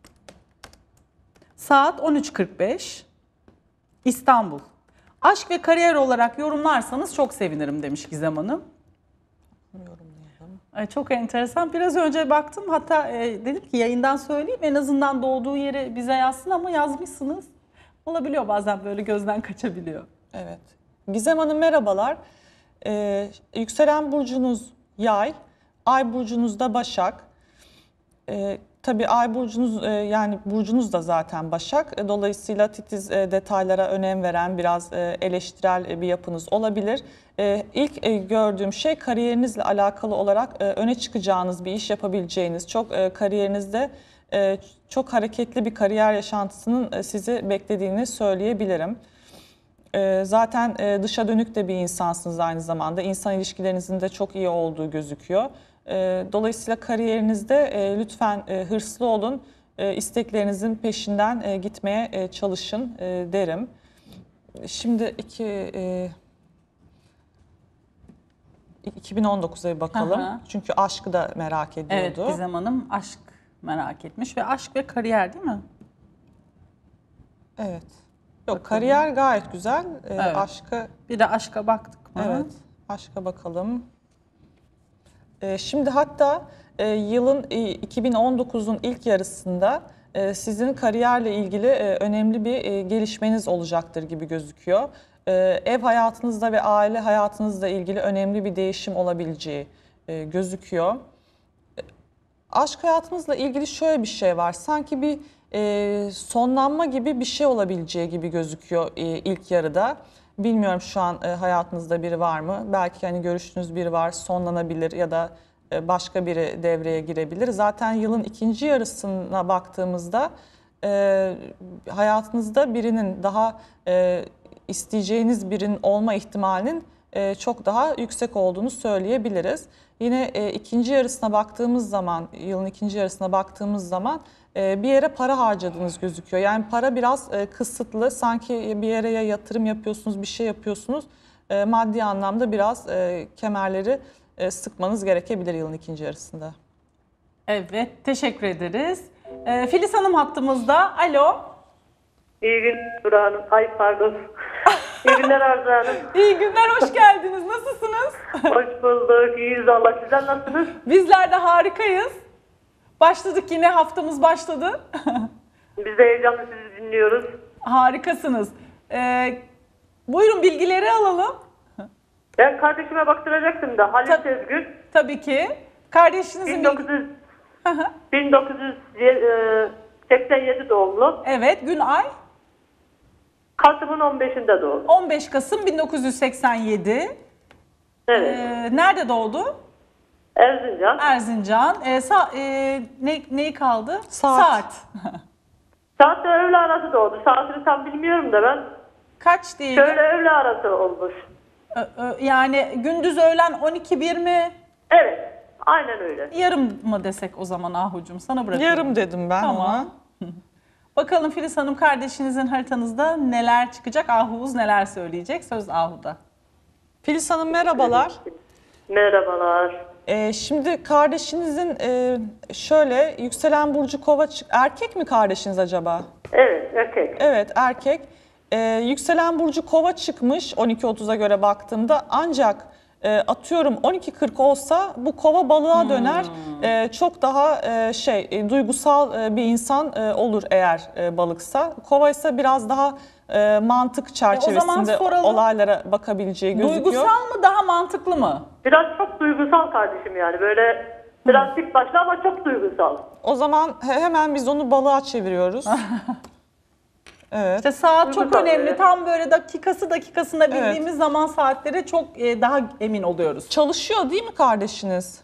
saat 13.45 İstanbul. Aşk ve kariyer olarak yorumlarsanız çok sevinirim demiş Gizem Hanım. Çok enteresan. Biraz önce baktım, hatta dedim ki yayından söyleyeyim, en azından doğduğu yeri bize yazsın, ama yazmışsınız. Olabiliyor bazen, böyle gözden kaçabiliyor. Evet. Gizem Hanım merhabalar. Yükselen burcunuz Yay, ay burcunuz da Başak. Tabii ay burcunuz, yani burcunuz da zaten Başak. Dolayısıyla titiz detaylara önem veren, biraz eleştirel bir yapınız olabilir. İlk gördüğüm şey, kariyerinizle alakalı olarak öne çıkacağınız bir iş yapabileceğiniz, çok kariyerinizde çok hareketli bir kariyer yaşantısının sizi beklediğini söyleyebilirim. Zaten dışa dönük de bir insansınız aynı zamanda. İnsan ilişkilerinizin de çok iyi olduğu gözüküyor. Dolayısıyla kariyerinizde lütfen hırslı olun, isteklerinizin peşinden gitmeye çalışın derim. Şimdi 2019'a bir bakalım. Aha. Çünkü aşkı da merak ediyordu. Evet, Gizem Hanım aşk merak etmiş ve aşk ve kariyer değil mi? Evet. Yok, kariyer gayet güzel. Evet. Aşkı... Bir de aşka baktık mı? Evet, aşka bakalım. Şimdi hatta yılın 2019'un ilk yarısında sizin kariyerle ilgili önemli bir gelişmeniz olacaktır gibi gözüküyor. Ev hayatınızda ve aile hayatınızla ilgili önemli bir değişim olabileceği gözüküyor. Aşk hayatınızla ilgili şöyle bir şey var. Sanki bir sonlanma gibi bir şey olabileceği gibi gözüküyor ilk yarıda. Bilmiyorum şu an hayatınızda biri var mı? Belki hani görüştüğünüz biri var, sonlanabilir ya da başka biri devreye girebilir. Zaten yılın ikinci yarısına baktığımızda hayatınızda birinin daha isteyeceğiniz birinin olma ihtimalinin çok daha yüksek olduğunu söyleyebiliriz. Yine ikinci yarısına baktığımız zaman, yılın ikinci yarısına baktığımız zaman bir yere para harcadığınız gözüküyor. Yani para biraz kısıtlı, sanki bir yere ya yatırım yapıyorsunuz, bir şey yapıyorsunuz. Maddi anlamda biraz kemerleri sıkmanız gerekebilir yılın ikinci yarısında. Evet, teşekkür ederiz. Filiz Hanım hattımızda. Alo. İyi günler Dura Hanım. Ay pardon. İyi günler Arzu Hanım. İyi günler, hoş geldiniz. Nasılsınız? Hoş bulduk. İyiyiz Allah. Sizler nasılsınız? Bizler de harikayız. Başladık, yine haftamız başladı. Biz de heyecanla sizi dinliyoruz. Harikasınız. Buyurun, bilgileri alalım. Ben kardeşime baktıracaktım da Halil Sezgün. Tabii ki. Kardeşinizin 1987 doğumlu. Evet, gün ay. Kasım'ın 15'inde doğdu. 15 Kasım 1987. Evet. Nerede doğdu? Erzincan. Erzincan. Neyi kaldı? Saat. Saat de öğle arası doğdu. Saatini tam bilmiyorum da ben. Kaç değil? Şöyle öğle arası olmuş. Yani gündüz öğlen 12-1 mi? Evet. Aynen öyle. Yarım mı desek o zaman Ahucum? Sana bırakıyorum. Yarım dedim ben Tamam. ona. Bakalım Filiz Hanım, kardeşinizin haritanızda neler çıkacak? Ahuz neler söyleyecek? Söz Ahu'da. Filiz Hanım merhabalar. Merhabalar. Şimdi kardeşinizin şöyle yükselen burcu kova erkek mi kardeşiniz acaba? Evet, erkek. Evet erkek. Yükselen burcu kova çıkmış 12.30'a göre baktığımda ancak atıyorum 12.40 olsa bu kova balığa döner. Çok daha duygusal bir insan olur eğer balıksa. Kova ise biraz daha mantık çerçevesinde soralım. olaylara bakabileceği gözüküyor. Duygusal mı daha mantıklı mı? Biraz çok duygusal kardeşim yani. Böyle biraz dik başlı ama çok duygusal. O zaman hemen biz onu balığa çeviriyoruz. Evet. İşte saat çok Duygusal, önemli. evet. Tam böyle dakikasında bildiğimiz zaman saatleri çok daha emin oluyoruz. Çalışıyor değil mi kardeşiniz?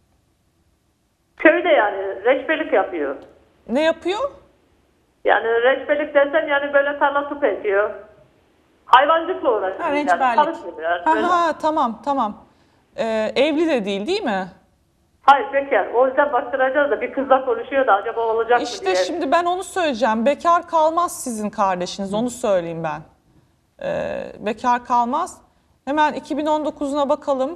Köyde yani reçbelik yapıyor. Ne yapıyor? Yani reçbelik desen yani böyle tarla tup ediyor. Hayvancılıkla uğraşıyor. Ha, yani. reçberlik. Çalışmıyor yani. Böyle- Ha tamam. Evli de değil mi? Hayır bekar. O yüzden baktıracağız da bir kızla konuşuyor da acaba olacak mı İşte diye. şimdi ben onu söyleyeceğim. Bekar kalmaz sizin kardeşiniz. Onu söyleyeyim ben. Bekar kalmaz. Hemen 2019'una bakalım.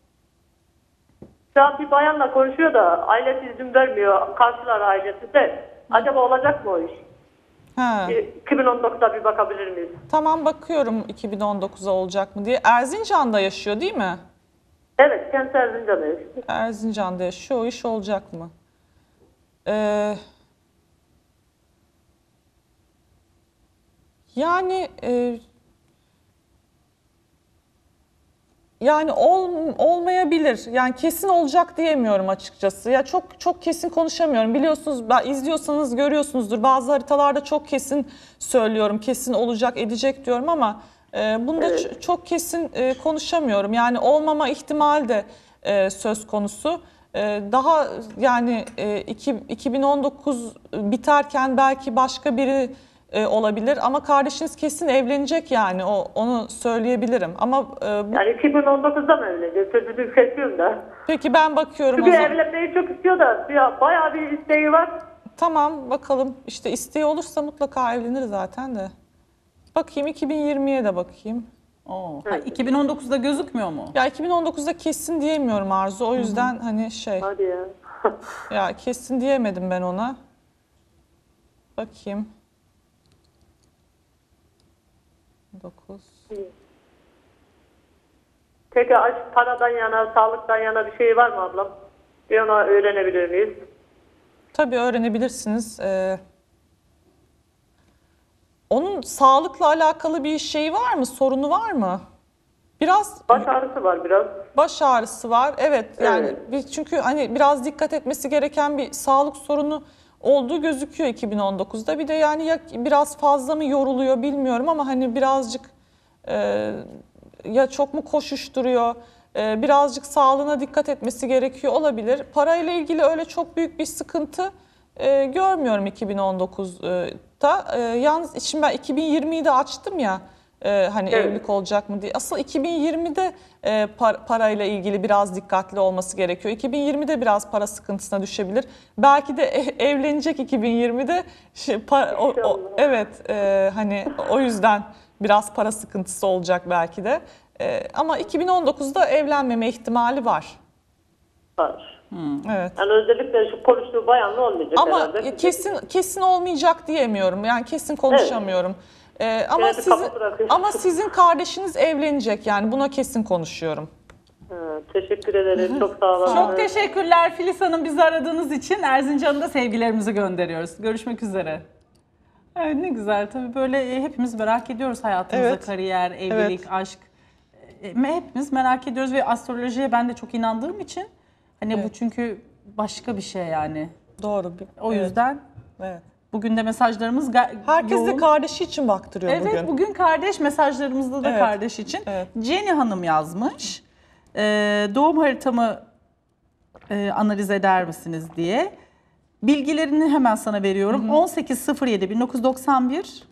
Şu an bir bayanla konuşuyor da ailesi izin vermiyor. Karşılar ailesi de. Acaba olacak mı o iş? Ha. 2019'da bir bakabilir miyiz? Tamam bakıyorum 2019'a olacak mı diye. Erzincan'da yaşıyor değil mi? Evet, kendisi Erzincan'dayız. Erzincan'da yaşıyor. O iş olacak mı? Yani olmayabilir. Yani kesin olacak diyemiyorum açıkçası. Ya çok kesin konuşamıyorum. Biliyorsunuz, izliyorsanız görüyorsunuzdur. Bazı haritalarda çok kesin söylüyorum. Kesin olacak, edecek diyorum ama bunda çok kesin konuşamıyorum. Yani olmama ihtimali de söz konusu. Daha yani 2019 biterken belki başka biri olabilir ama kardeşiniz kesin evlenecek yani onu söyleyebilirim ama Yani 2019'da mı evlenecek? Sözünü kesiyorum da. peki ben bakıyorum Çünkü o zaman. evlenmeyi çok istiyor da bayağı bir isteği var. Tamam bakalım işte isteği olursa mutlaka evlenir zaten de. Bakayım 2020'ye de bakayım. Oo. Ha, 2019'da gözükmüyor mu? Ya 2019'da kesin diyemiyorum Arzu o yüzden hani Hadi ya. ya kesin diyemedim ben ona. Bakayım. 9. Peki aşk paradan yana, sağlıktan yana bir şey var mı ablam? Bir ona öğrenebilir miyiz? Tabii öğrenebilirsiniz. Onun sağlıkla alakalı bir şeyi var mı? Sorunu var mı? Biraz Baş ağrısı var biraz. baş ağrısı var. Evet yani Evet. biz çünkü hani biraz dikkat etmesi gereken bir sağlık sorunu olduğu gözüküyor 2019'da. Bir de yani ya biraz fazla mı yoruluyor bilmiyorum ama hani birazcık ya çok mu koşuşturuyor? Birazcık sağlığına dikkat etmesi gerekiyor olabilir. Parayla ilgili öyle çok büyük bir sıkıntı görmüyorum 2019'da. Yalnız şimdi ben 2020'yi de açtım ya. Hani Evet. evlilik olacak mı diye. Asıl 2020'de parayla ilgili biraz dikkatli olması gerekiyor. 2020'de biraz para sıkıntısına düşebilir. Belki de evlenecek 2020'de. Evet hani o yüzden biraz para sıkıntısı olacak belki de. Ama 2019'da evlenmeme ihtimali var. Var. Evet. Yani özellikle şu konuştuğu bayanla olmayacak Ama herhalde. kesin olmayacak diyemiyorum. Yani kesin konuşamıyorum. Ama Yani bir kafa bırakıyor. sizin kardeşiniz evlenecek yani buna kesin konuşuyorum. Teşekkür ederim. Çok sağ olun. Çok teşekkürler Filiz Hanım bizi aradığınız için. Erzincan'a da sevgilerimizi gönderiyoruz. Görüşmek üzere. Evet ne güzel tabii böyle hepimiz merak ediyoruz hayatımızda Evet. kariyer, evlilik, Evet. aşk. Hepimiz merak ediyoruz ve astrolojiye ben de çok inandığım için hani bu çünkü başka bir şey yani. Doğru. O yüzden Evet. bugün de mesajlarımız Herkes de yoğun. kardeşi için baktırıyor Evet bugün. bugün kardeş mesajlarımızda da Evet. kardeş için. Evet. Jenny Hanım yazmış. Doğum haritamı analiz eder misiniz diye. Bilgilerini hemen sana veriyorum. 18.07.1991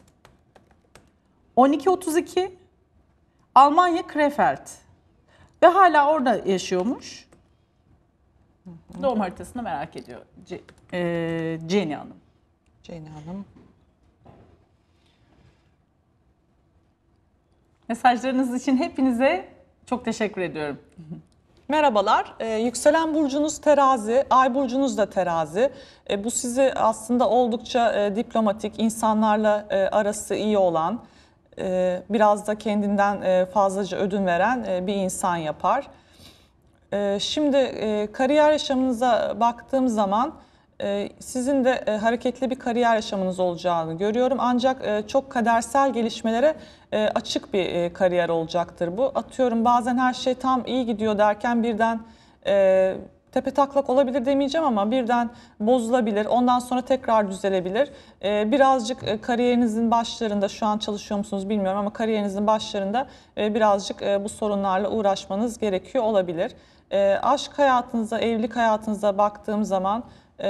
12.32 Almanya Krefeld ve hala orada yaşıyormuş. Doğum haritasını merak ediyor Jenny Hanım. Ceyne Hanım. Mesajlarınız için hepinize Çok teşekkür ediyorum. Merhabalar, yükselen burcunuz terazi, ay burcunuz da terazi. Bu sizi aslında oldukça diplomatik, insanlarla arası iyi olan, biraz da kendinden fazlaca ödün veren bir insan yapar. Şimdi kariyer yaşamınıza baktığım zaman sizin de hareketli bir kariyer yaşamınız olacağını görüyorum. Ancak çok kadersel gelişmelere açık bir kariyer olacaktır bu. Atıyorum bazen her şey tam iyi gidiyor derken birden tepetaklak olabilir demeyeceğim ama birden bozulabilir. Ondan sonra tekrar düzelebilir. Birazcık kariyerinizin başlarında, şu an çalışıyor musunuz bilmiyorum ama kariyerinizin başlarında birazcık bu sorunlarla uğraşmanız gerekiyor olabilir. Aşk hayatınıza, evlilik hayatınıza baktığım zaman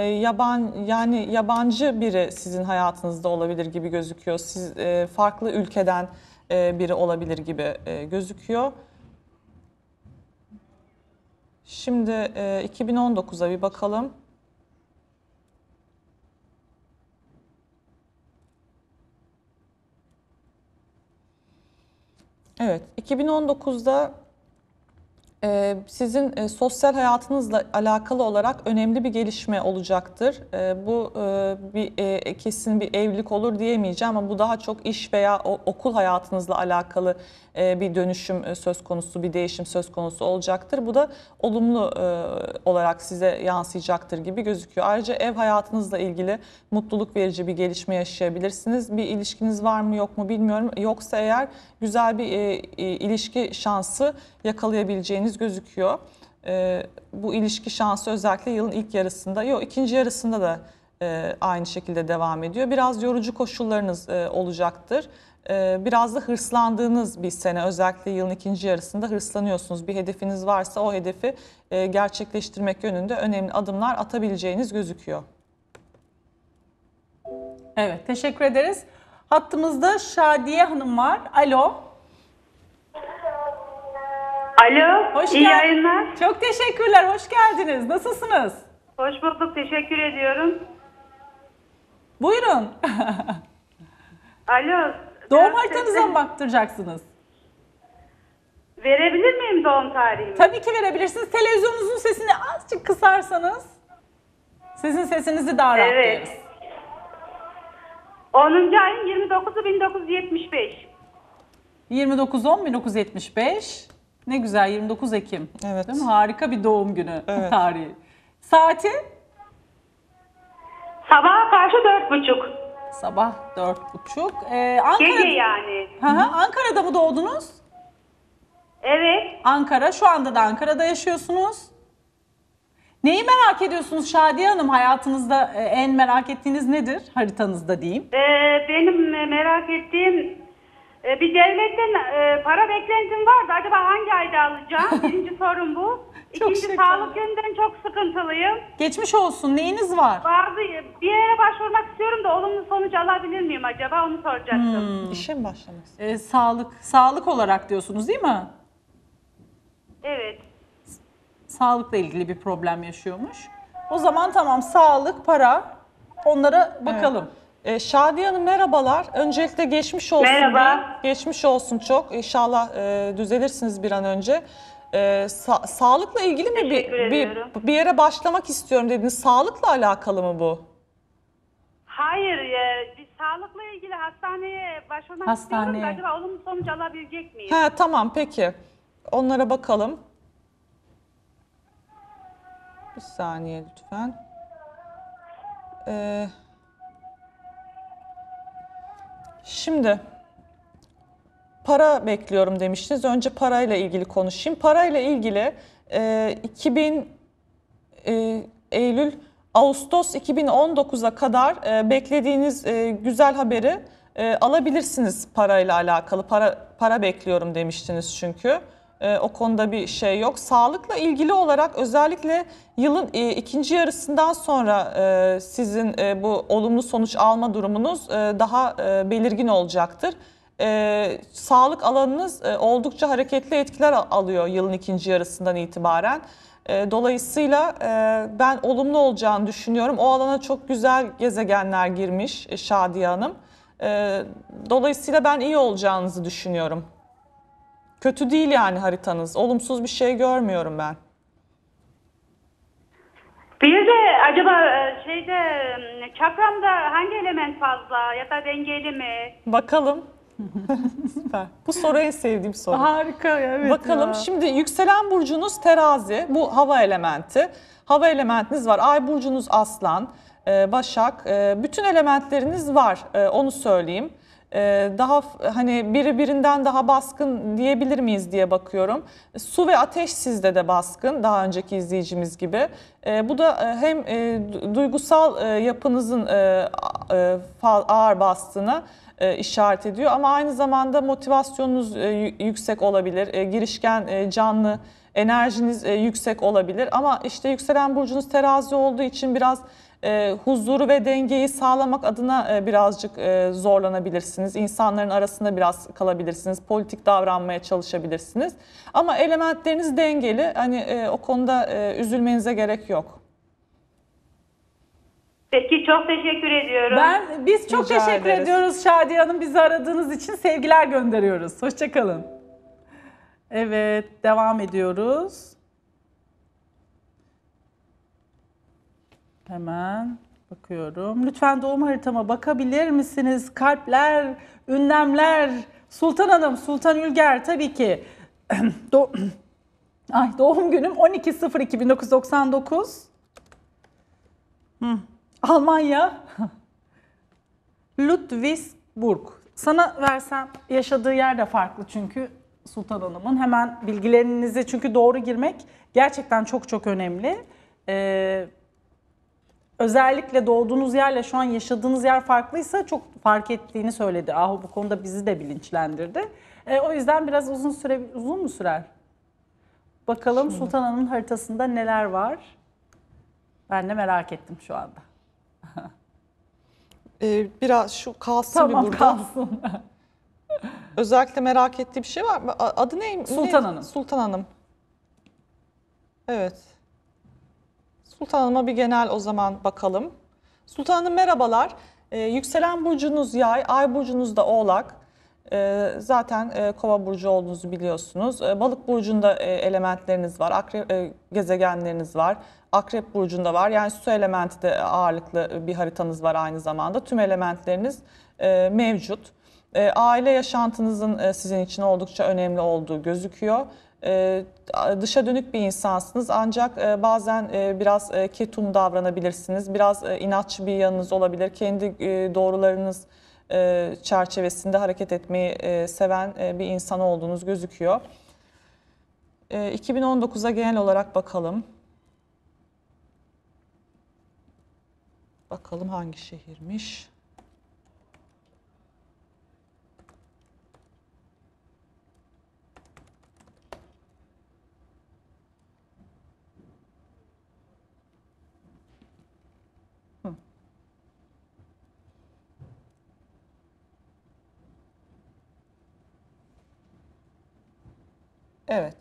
yabancı biri sizin hayatınızda olabilir gibi gözüküyor. Siz farklı ülkeden biri olabilir gibi gözüküyor. Şimdi 2019'a bir bakalım. Evet, 2019'da sizin sosyal hayatınızla alakalı olarak önemli bir gelişme olacaktır. Bu kesin bir evlilik olur diyemeyeceğim ama bu daha çok iş veya okul hayatınızla alakalı bir dönüşüm söz konusu, bir değişim söz konusu olacaktır. Bu da olumlu olarak size yansıyacaktır gibi gözüküyor. Ayrıca ev hayatınızla ilgili mutluluk verici bir gelişme yaşayabilirsiniz. Bir ilişkiniz var mı yok mu bilmiyorum. Yoksa eğer güzel bir ilişki şansı yakalayabileceğiniz gözüküyor. Bu ilişki şansı özellikle yılın ilk yarısında, yok ikinci yarısında da aynı şekilde devam ediyor. Biraz yorucu koşullarınız olacaktır. Biraz da hırslandığınız bir sene, özellikle yılın ikinci yarısında hırslanıyorsunuz. Bir hedefiniz varsa o hedefi gerçekleştirmek yönünde önemli adımlar atabileceğiniz gözüküyor. Evet, teşekkür ederiz. Hattımızda Şadiye Hanım var. Alo. Alo, Hoş iyi gel- yayınlar. Çok teşekkürler, hoş geldiniz. Nasılsınız? Hoş bulduk, teşekkür ediyorum. Buyurun. Alo. Doğum haritanıza mı baktıracaksınız? Verebilir miyim doğum tarihimi? Tabii ki verebilirsiniz. Televizyonunuzun sesini azıcık kısarsanız sizin sesinizi daha rahat Evet. duyarız. 10. ayın 29'u 1975. 29-10-1975. Ne güzel, 29 Ekim. Evet. Değil mi? Harika bir doğum günü Evet. tarihi. Saati? Sabaha karşı 4.30. Sabah 4.30. Gece yani. Hı hı. Ankara'da mı doğdunuz? Evet. Ankara. Şu anda da Ankara'da yaşıyorsunuz. Neyi merak ediyorsunuz Şadiye Hanım? Hayatınızda en merak ettiğiniz nedir? Haritanızda diyeyim. Benim merak ettiğim bir devletten para beklentim vardı. Acaba hangi ayda alacağım? Birinci sorum bu. Çok İkinci, şeker. sağlık yönünden çok sıkıntılıyım. Geçmiş olsun. Neyiniz var? Bir yere başvurmak istiyorum da olumlu sonuç alabilir miyim acaba? Onu soracaktım. İşe mi başlamak istiyorsunuz? Sağlık olarak diyorsunuz değil mi? Evet. Sağlıkla ilgili bir problem yaşıyormuş. O zaman tamam, sağlık, para, onlara bakalım. Şadiye Hanım merhabalar. Öncelikle geçmiş olsun. Merhaba. Geçmiş olsun çok. İnşallah düzelirsiniz bir an önce. Sağlıkla ilgili mi Teşekkür ediyorum. bir yere başlamak istiyorum dediniz. Sağlıkla alakalı mı bu? Hayır, bir sağlıkla ilgili hastaneye başvurmak istiyorum da acaba olumlu sonuç alabilecek miyim? Ha, tamam peki. Onlara bakalım. Bir saniye lütfen. Şimdi para bekliyorum demiştiniz. Önce parayla ilgili konuşayım. Parayla ilgili 2000 Eylül Ağustos 2019'a kadar beklediğiniz güzel haberi alabilirsiniz parayla alakalı. Para bekliyorum demiştiniz çünkü. O konuda bir şey yok. Sağlıkla ilgili olarak özellikle yılın ikinci yarısından sonra sizin bu olumlu sonuç alma durumunuz daha belirgin olacaktır. Sağlık alanınız oldukça hareketli etkiler alıyor yılın ikinci yarısından itibaren. Dolayısıyla ben olumlu olacağını düşünüyorum. O alana çok güzel gezegenler girmiş Şadiye Hanım. Dolayısıyla ben iyi olacağınızı düşünüyorum. Kötü değil yani haritanız. Olumsuz bir şey görmüyorum ben. Bir de acaba çakramda hangi element fazla ya da dengeli mi? Bakalım. Süper. Bu soru en sevdiğim soru. Harika, evet. Bakalım ya. şimdi yükselen burcunuz terazi, bu hava elementi. Hava elementiniz var. Ay burcunuz aslan, başak. Bütün elementleriniz var, onu söyleyeyim. Daha hani biri birinden daha baskın diyebilir miyiz diye bakıyorum. Su ve ateş sizde de baskın, daha önceki izleyicimiz gibi. Bu da hem duygusal yapınızın ağır bastığına işaret ediyor ama aynı zamanda motivasyonunuz yüksek olabilir, girişken, canlı, enerjiniz yüksek olabilir ama işte yükselen burcunuz terazi olduğu için biraz huzuru ve dengeyi sağlamak adına birazcık zorlanabilirsiniz. İnsanların arasında biraz kalabilirsiniz. Politik davranmaya çalışabilirsiniz. Ama elementleriniz dengeli. Hani o konuda üzülmenize gerek yok. Peki çok teşekkür ediyorum. Biz çok Rica teşekkür ederiz. ediyoruz Şadiye Hanım. Bizi aradığınız için sevgiler gönderiyoruz. Hoşçakalın. Evet, devam ediyoruz. Hemen bakıyorum. Lütfen doğum haritama bakabilir misiniz? Kalpler, ünlemler. Sultan Hanım, Sultan Ülger tabii ki. Doğum günüm 12.02.1999. Almanya. Ludwigsburg. Sana versem yaşadığı yer de farklı çünkü Sultan Hanım'ın. Hemen bilgilerinizi çünkü doğru girmek gerçekten çok çok önemli. Özellikle doğduğunuz yerle şu an yaşadığınız yer farklıysa çok fark ettiğini söyledi. Bu konuda bizi de bilinçlendirdi. O yüzden biraz uzun mu sürer? Bakalım Sultan Hanım'ın haritasında neler var? Ben de merak ettim şu anda. Biraz şu kalsın Tamam, bir burada. kalsın. Özellikle merak ettiği bir şey var mı? Adı neymiş? Sultan Hanım. Sultan Hanım. Evet. Sultan Hanım'a bir genel o zaman bakalım. Sultan Hanım merhabalar. Yükselen burcunuz yay, ay burcunuz da oğlak. Zaten kova burcu olduğunuzu biliyorsunuz. Balık burcunda elementleriniz var, akrep gezegenleriniz var. Akrep burcunda var. Yani su elementi de ağırlıklı bir haritanız var aynı zamanda. Tüm elementleriniz mevcut. Aile yaşantınızın sizin için oldukça önemli olduğu gözüküyor. Dışa dönük bir insansınız ancak bazen biraz ketum davranabilirsiniz. Biraz inatçı bir yanınız olabilir. Kendi doğrularınız çerçevesinde hareket etmeyi seven bir insan olduğunuz gözüküyor. 2019'a genel olarak bakalım. Bakalım hangi şehirmiş? Evet.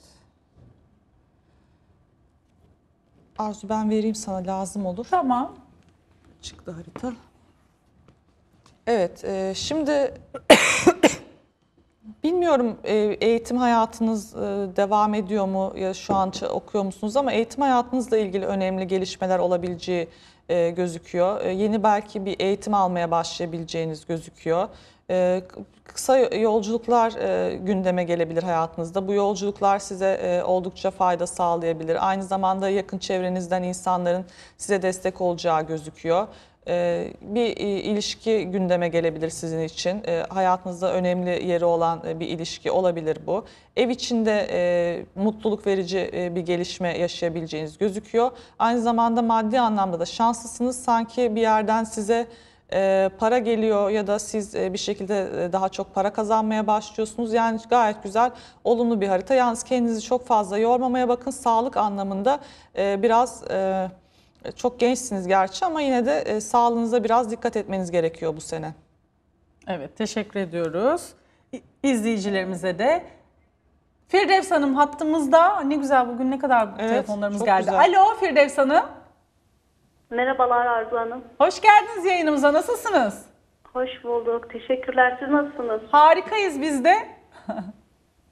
Arzu ben vereyim sana lazım olur. Tamam. Çıktı harita. Evet, şimdi bilmiyorum eğitim hayatınız devam ediyor mu ya şu an okuyor musunuz ama eğitim hayatınızla ilgili önemli gelişmeler olabileceği gözüküyor. Yeni belki bir eğitim almaya başlayabileceğiniz gözüküyor. Kısa yolculuklar gündeme gelebilir hayatınızda. Bu yolculuklar size oldukça fayda sağlayabilir. Aynı zamanda yakın çevrenizden insanların size destek olacağı gözüküyor. Bir ilişki gündeme gelebilir sizin için. Hayatınızda önemli yeri olan bir ilişki olabilir bu. Ev içinde mutluluk verici bir gelişme yaşayabileceğiniz gözüküyor. Aynı zamanda maddi anlamda da şanslısınız. Sanki bir yerden size para geliyor ya da siz bir şekilde daha çok para kazanmaya başlıyorsunuz. Yani gayet güzel, olumlu bir harita. Yalnız kendinizi çok fazla yormamaya bakın. Sağlık anlamında biraz çok gençsiniz gerçi ama yine de sağlığınıza biraz dikkat etmeniz gerekiyor bu sene. Evet, teşekkür ediyoruz. İzleyicilerimize de. Firdevs Hanım hattımızda. Ne güzel, bugün ne kadar Evet, telefonlarımız çok geldi. güzel. Alo Firdevs Hanım. Merhabalar Arzu Hanım. Hoş geldiniz yayınımıza. Nasılsınız? Hoş bulduk. Teşekkürler. Siz nasılsınız? Harikayız biz de.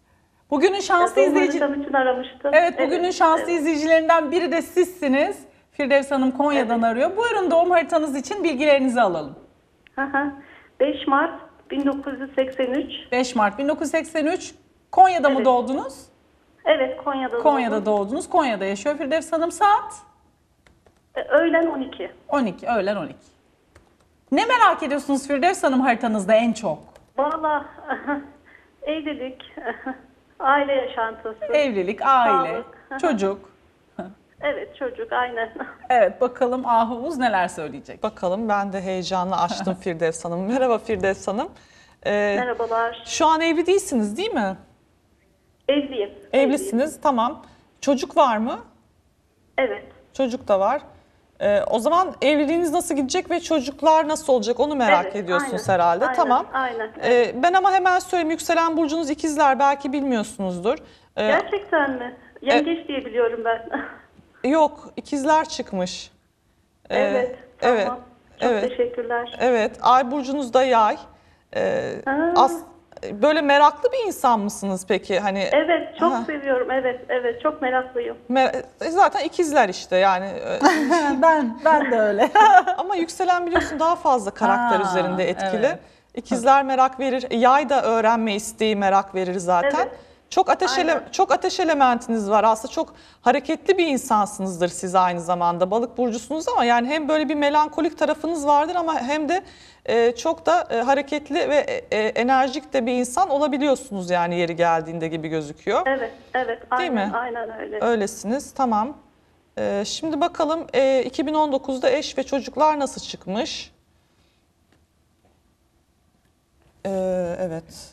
Bugünün şanslı Doğum izleyici... haritam için aramıştım. Evet, bugünün şanslı evet. izleyicilerinden biri de sizsiniz. Firdevs Hanım Konya'dan arıyor. Buyurun doğum haritanız için bilgilerinizi alalım. Hı hı. 5 Mart 1983. 5 Mart 1983. Konya'da mı Evet. doğdunuz? Evet, Konya'da Konya'da doğdum. doğdunuz. Konya'da yaşıyor Firdevs Hanım. Saat? Öğlen 12. 12, öğlen 12. Ne merak ediyorsunuz Firdevs Hanım haritanızda en çok? Valla evlilik, aile yaşantısı. Evlilik, aile, Sağlık. çocuk. Evet, çocuk aynen. Evet, bakalım Ahuvuz neler söyleyecek? Bakalım, ben de heyecanla açtım Firdevs Hanım. Merhaba Firdevs Hanım. Merhabalar. Şu an evli değilsiniz değil mi? Evliyim. Evlisiniz, tamam. Çocuk var mı? Evet. Çocuk da var. O zaman evliliğiniz nasıl gidecek ve çocuklar nasıl olacak onu merak Evet, ediyorsunuz aynen, herhalde. aynen, Tamam. aynen. Ben ama hemen söyleyeyim, yükselen burcunuz ikizler, belki bilmiyorsunuzdur. Gerçekten mi? Yengeç diye biliyorum ben. Yok, ikizler çıkmış. Evet, tamam. Evet. Çok Evet. teşekkürler. Evet, ay burcunuz da yay. Ha. Böyle meraklı bir insan mısınız peki? Hani Evet, çok Ha. seviyorum. Evet, evet, çok meraklıyım. zaten ikizler işte yani. Ben de öyle. Ama yükselen biliyorsun daha fazla karakter Ha, üzerinde etkili. evet. İkizler merak verir. Yay da öğrenme isteği, merak verir zaten. Evet. Aynen. Çok ateş elementiniz var. Aslında çok hareketli bir insansınızdır siz aynı zamanda. Balık burcusunuz ama yani hem böyle bir melankolik tarafınız vardır ama hem de çok da hareketli ve enerjik de bir insan olabiliyorsunuz yani yeri geldiğinde gibi gözüküyor. Evet, evet. Aynen, mi? aynen öyle. Öylesiniz, tamam. Şimdi bakalım 2019'da eş ve çocuklar nasıl çıkmış? Evet.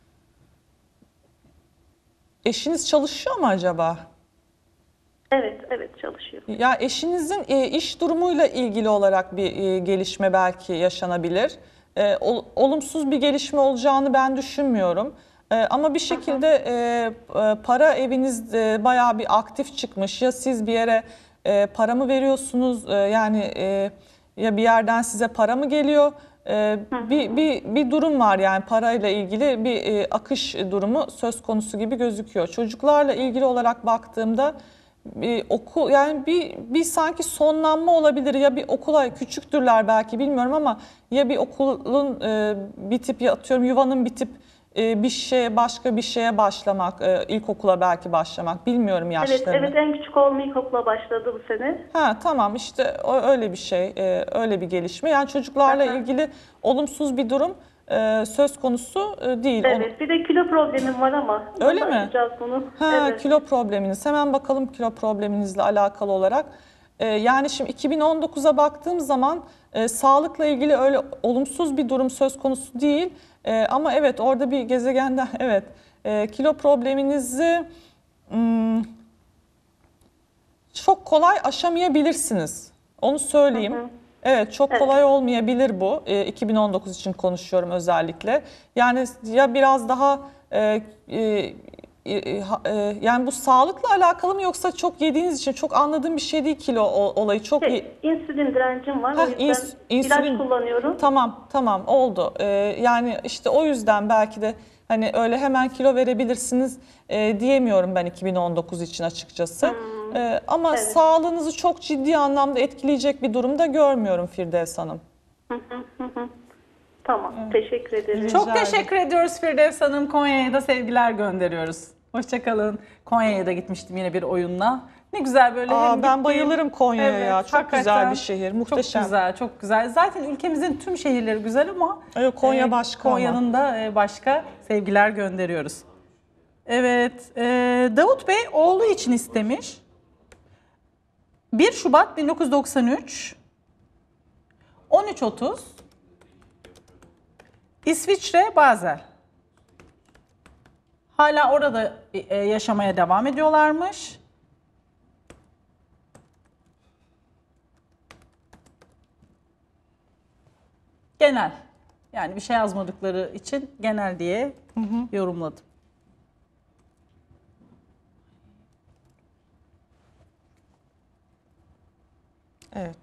Eşiniz çalışıyor mu acaba? Evet, evet çalışıyor. Ya eşinizin iş durumuyla ilgili olarak bir gelişme belki yaşanabilir. Olumsuz bir gelişme olacağını ben düşünmüyorum. Ama bir şekilde para eviniz bayağı bir aktif çıkmış. Ya siz bir yere para mı veriyorsunuz? Yani ya bir yerden size para mı geliyor? Bir durum var yani parayla ilgili bir akış durumu söz konusu gibi gözüküyor. Çocuklarla ilgili olarak baktığımda bir okul yani bir sanki sonlanma olabilir ya bir okula küçüktürler belki bilmiyorum ama ya bir okulun bitip ya atıyorum yuvanın bitip bir şeye başka bir şeye başlamak, ilkokula belki başlamak bilmiyorum Evet, yaşlarını. evet en küçük oğlum ilkokula başladı bu sene. Ha tamam işte öyle bir şey, öyle bir gelişme. Yani çocuklarla Aha. ilgili olumsuz bir durum söz konusu değil. Evet, bir de kilo problemim var ama Öyle nasıl mi? aşacağız bunu? Ha, Evet. kilo probleminiz. Hemen bakalım kilo probleminizle alakalı olarak. Yani şimdi 2019'a baktığım zaman sağlıkla ilgili öyle olumsuz bir durum söz konusu değil. Ama evet orada bir gezegenden evet kilo probleminizi çok kolay aşamayabilirsiniz. Onu söyleyeyim. Evet çok kolay olmayabilir bu. 2019 için konuşuyorum özellikle. Yani ya biraz daha yani bu sağlıkla alakalı mı yoksa çok yediğiniz için çok anladığım bir şey değil kilo olayı çok İnsülin direncim var. Heh, O yüzden ilaç kullanıyorum. Tamam oldu. Yani işte o yüzden belki de hani öyle hemen kilo verebilirsiniz diyemiyorum ben 2019 için açıkçası. Ama evet. sağlığınızı çok ciddi anlamda etkileyecek bir durumda görmüyorum Firdevs Hanım. Tamam, teşekkür ederim. Çok Rica teşekkür ediyoruz Firdevs Hanım. Konya'ya da sevgiler gönderiyoruz. Hoşçakalın. Konya'ya da gitmiştim yine bir oyunla. Ne güzel böyle hem Ben gittiğim- bayılırım Konya'ya ya. Çok hakikaten güzel bir şehir. Muhteşem. Çok güzel, çok güzel. Zaten ülkemizin tüm şehirleri güzel ama Evet, Konya başka ama. Konya'nın da başka sevgiler gönderiyoruz. Evet, Davut Bey oğlu için istemiş. 1 Şubat 1993, 13.30, İsviçre, Basel. Hala orada yaşamaya devam ediyorlarmış. Genel. Yani bir şey yazmadıkları için genel diye yorumladım. Evet.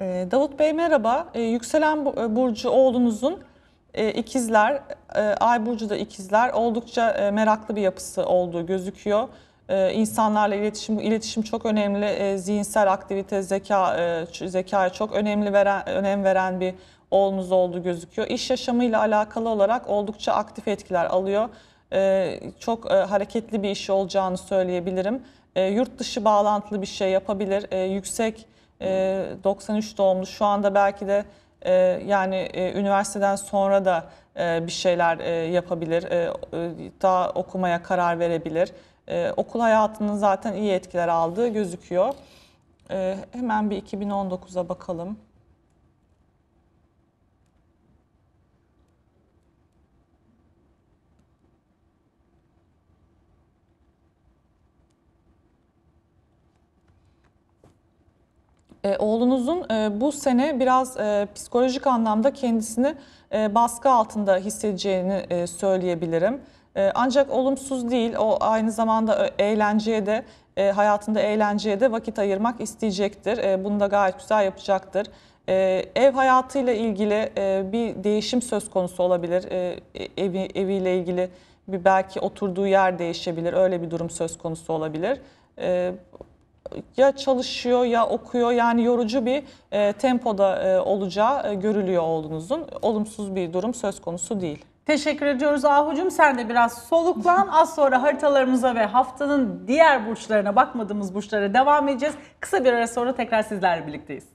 Davut Bey merhaba. Yükselen burcu oğlunuzun ikizler, ay burcu da ikizler, oldukça meraklı bir yapısı olduğu gözüküyor. İnsanlarla iletişim çok önemli. Zihinsel aktivite, zekaya çok önem veren bir oğlunuz olduğu gözüküyor. İş yaşamıyla alakalı olarak oldukça aktif etkiler alıyor. Çok hareketli bir işi olacağını söyleyebilirim. Yurt dışı bağlantılı bir şey yapabilir. Yüksek 93 doğumlu, şu anda belki de yani üniversiteden sonra da bir şeyler yapabilir. Daha okumaya karar verebilir. Okul hayatının zaten iyi etkiler aldığı gözüküyor. Hemen bir 2019'a bakalım. Oğlunuzun bu sene biraz psikolojik anlamda kendisini baskı altında hissedeceğini söyleyebilirim. Ancak olumsuz değil, o aynı zamanda eğlenceye de, hayatında eğlenceye de vakit ayırmak isteyecektir. Bunu da gayet güzel yapacaktır. Ev hayatıyla ilgili bir değişim söz konusu olabilir. Eviyle ilgili belki oturduğu yer değişebilir, öyle bir durum söz konusu olabilir. Ya çalışıyor ya okuyor, yani yorucu bir tempoda olacağı görülüyor oğlunuzun. Olumsuz bir durum söz konusu değil. Teşekkür ediyoruz Ahucum. Sen de biraz soluklan. Az sonra haritalarımıza ve haftanın diğer burçlarına, bakmadığımız burçlara devam edeceğiz. Kısa bir ara sonra tekrar sizlerle birlikteyiz.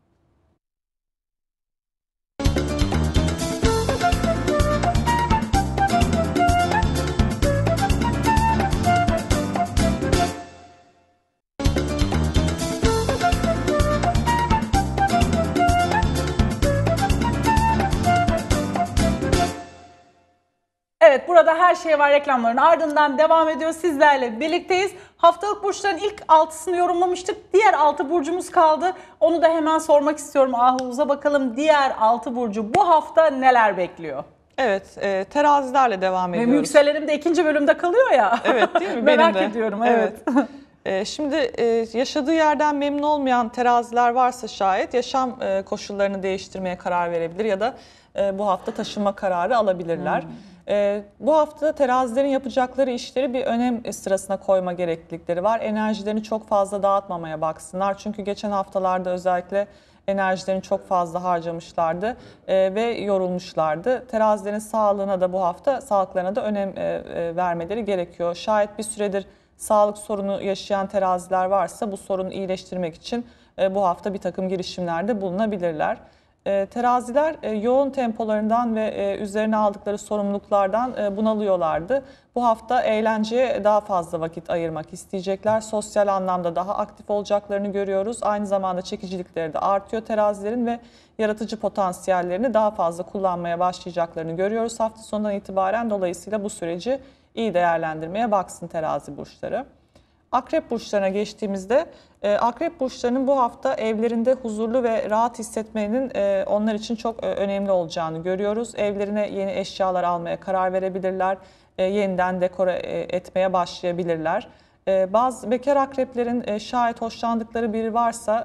Evet, burada her şey var reklamların ardından devam ediyor. Sizlerle birlikteyiz. Haftalık burçların ilk 6'sını yorumlamıştık. Diğer 6 burcumuz kaldı. Onu da hemen sormak istiyorum Ahu'za. Bakalım diğer 6 burcu bu hafta neler bekliyor? Evet, terazilerle devam ediyoruz. Benim yükselenim de 2. bölümde kalıyor ya. Evet, değil mi? Merak Benim de. ediyorum, evet. Şimdi yaşadığı yerden memnun olmayan teraziler varsa şayet yaşam koşullarını değiştirmeye karar verebilir ya da bu hafta taşınma kararı alabilirler. Bu hafta terazilerin yapacakları işleri bir önem sırasına koyma gereklilikleri var. Enerjilerini çok fazla dağıtmamaya baksınlar. Çünkü geçen haftalarda özellikle enerjilerini çok fazla harcamışlardı ve yorulmuşlardı. Terazilerin sağlığına da bu hafta, sağlıklarına da önem vermeleri gerekiyor. Şayet bir süredir sağlık sorunu yaşayan teraziler varsa bu sorunu iyileştirmek için bu hafta bir takım girişimlerde bulunabilirler. Teraziler yoğun tempolarından ve üzerine aldıkları sorumluluklardan bunalıyorlardı. Bu hafta eğlenceye daha fazla vakit ayırmak isteyecekler. Sosyal anlamda daha aktif olacaklarını görüyoruz. Aynı zamanda çekicilikleri de artıyor terazilerin ve yaratıcı potansiyellerini daha fazla kullanmaya başlayacaklarını görüyoruz hafta sonundan itibaren. Dolayısıyla bu süreci iyi değerlendirmeye baksın terazi burçları. Akrep burçlarına geçtiğimizde akrep burçlarının bu hafta evlerinde huzurlu ve rahat hissetmenin onlar için çok önemli olacağını görüyoruz. Evlerine yeni eşyalar almaya karar verebilirler, yeniden dekore etmeye başlayabilirler. Bazı bekar akreplerin şayet hoşlandıkları biri varsa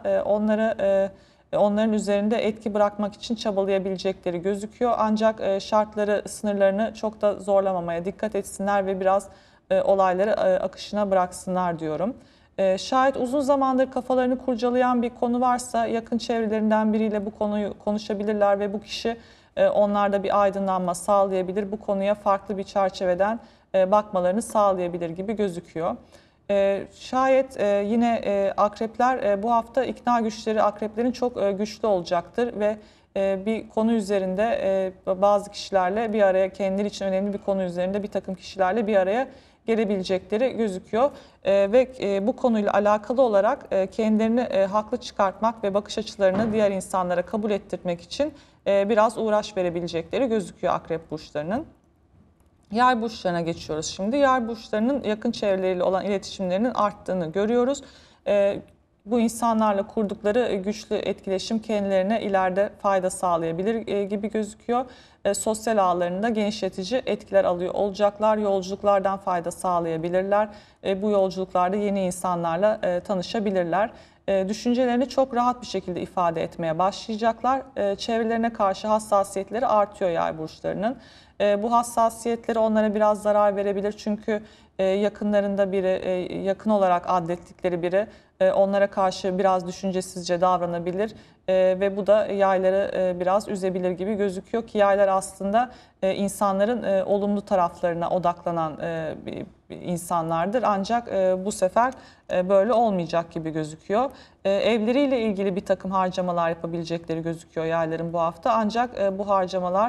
onların üzerinde etki bırakmak için çabalayabilecekleri gözüküyor. Ancak şartları, sınırlarını çok da zorlamamaya dikkat etsinler ve biraz olayları akışına bıraksınlar diyorum. Şayet uzun zamandır kafalarını kurcalayan bir konu varsa yakın çevrelerinden biriyle bu konuyu konuşabilirler ve bu kişi onlarda bir aydınlanma sağlayabilir. Bu konuya farklı bir çerçeveden bakmalarını sağlayabilir gibi gözüküyor. Şayet yine akrepler bu hafta ikna güçleri akreplerin çok güçlü olacaktır ve bir konu üzerinde bazı kişilerle bir araya, kendileri için önemli bir konu üzerinde bir takım kişilerle bir araya gelebilecekleri gözüküyor. Ve bu konuyla alakalı olarak kendilerini haklı çıkartmak ve bakış açılarını diğer insanlara kabul ettirmek için biraz uğraş verebilecekleri gözüküyor akrep burçlarının. Yay burçlarına geçiyoruz şimdi. Yay burçlarının yakın çevreleriyle olan iletişimlerinin arttığını görüyoruz. Bu insanlarla kurdukları güçlü etkileşim kendilerine ileride fayda sağlayabilir gibi gözüküyor. Sosyal ağlarında genişletici etkiler alıyor olacaklar. Yolculuklardan fayda sağlayabilirler. Bu yolculuklarda yeni insanlarla tanışabilirler. düşüncelerini çok rahat bir şekilde ifade etmeye başlayacaklar. Çevrelerine karşı hassasiyetleri artıyor yay burçlarının. Bu hassasiyetleri onlara biraz zarar verebilir çünkü yakınlarında biri, yakın olarak adettikleri biri onlara karşı biraz düşüncesizce davranabilir ve bu da yayları biraz üzebilir gibi gözüküyor ki yaylar aslında insanların olumlu taraflarına odaklanan insanlardır. Ancak bu sefer böyle olmayacak gibi gözüküyor. Evleriyle ilgili bir takım harcamalar yapabilecekleri gözüküyor yayların bu hafta. Ancak bu harcamalar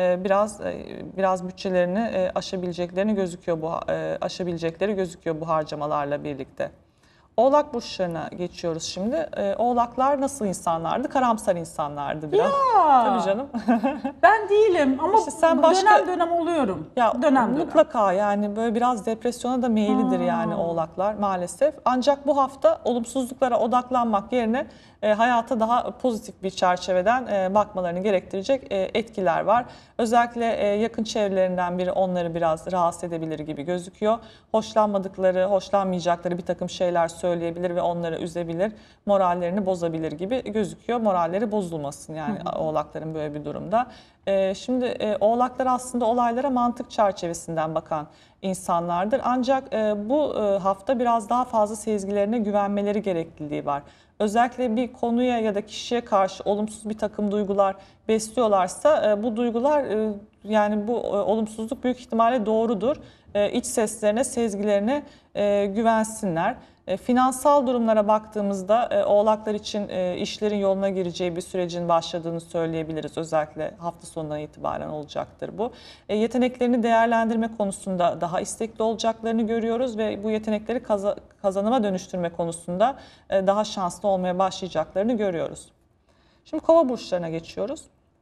biraz bütçelerini aşabilecekleri gözüküyor bu harcamalarla birlikte. Oğlak burçlarına geçiyoruz şimdi. Oğlaklar nasıl insanlardı? Karamsar insanlardı biraz. Ya. Tabii canım. Ben değilim ama İşte sen başka- dönem oluyorum. Ya dönem. mutlaka yani böyle biraz depresyona da meyillidir yani oğlaklar maalesef. Ancak bu hafta olumsuzluklara odaklanmak yerine hayata daha pozitif bir çerçeveden bakmalarını gerektirecek etkiler var. Özellikle yakın çevrelerinden biri onları biraz rahatsız edebilir gibi gözüküyor. Hoşlanmadıkları, hoşlanmayacakları bir takım şeyler söyleyebilir ve onları üzebilir, morallerini bozabilir gibi gözüküyor. Moralleri bozulmasın yani oğlakların böyle bir durumda. Şimdi oğlaklar aslında olaylara mantık çerçevesinden bakan insanlardır. Ancak bu hafta biraz daha fazla sezgilerine güvenmeleri gerekliliği var. Özellikle bir konuya ya da kişiye karşı olumsuz bir takım duygular besliyorlarsa bu duygular yani bu olumsuzluk büyük ihtimalle doğrudur. İç seslerine, sezgilerine güvensinler. Finansal durumlara baktığımızda oğlaklar için işlerin yoluna gireceği bir sürecin başladığını söyleyebiliriz. Özellikle hafta sonundan itibaren olacaktır bu. Yeteneklerini değerlendirme konusunda daha istekli olacaklarını görüyoruz ve bu yetenekleri kazanıma dönüştürme konusunda daha şanslı olmaya başlayacaklarını görüyoruz. Şimdi kova burçlarına geçiyoruz.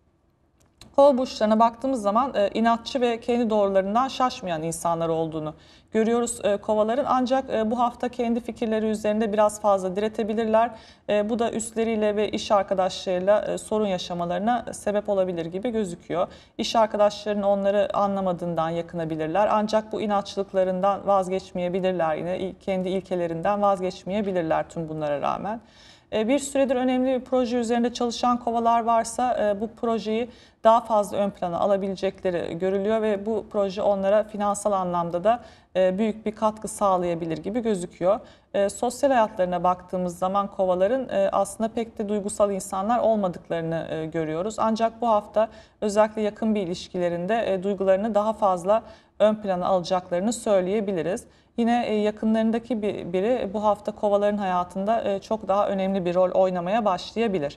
Kova burçlarına baktığımız zaman inatçı ve kendi doğrularından şaşmayan insanlar olduğunu görüyoruz kovaların. Ancak bu hafta kendi fikirleri üzerinde biraz fazla diretebilirler. Bu da üstleriyle ve iş arkadaşlarıyla sorun yaşamalarına sebep olabilir gibi gözüküyor. İş arkadaşlarının onları anlamadığından yakınabilirler. Ancak bu inatçılıklarından vazgeçmeyebilirler. Yine kendi ilkelerinden vazgeçmeyebilirler tüm bunlara rağmen. Bir süredir önemli bir proje üzerinde çalışan kovalar varsa bu projeyi daha fazla ön plana alabilecekleri görülüyor ve bu proje onlara finansal anlamda da büyük bir katkı sağlayabilir gibi gözüküyor. Sosyal hayatlarına baktığımız zaman kovaların aslında pek de duygusal insanlar olmadıklarını görüyoruz. Ancak bu hafta özellikle yakın bir ilişkilerinde duygularını daha fazla ön plana alacaklarını söyleyebiliriz. Yine yakınlarındaki biri bu hafta kovaların hayatında çok daha önemli bir rol oynamaya başlayabilir.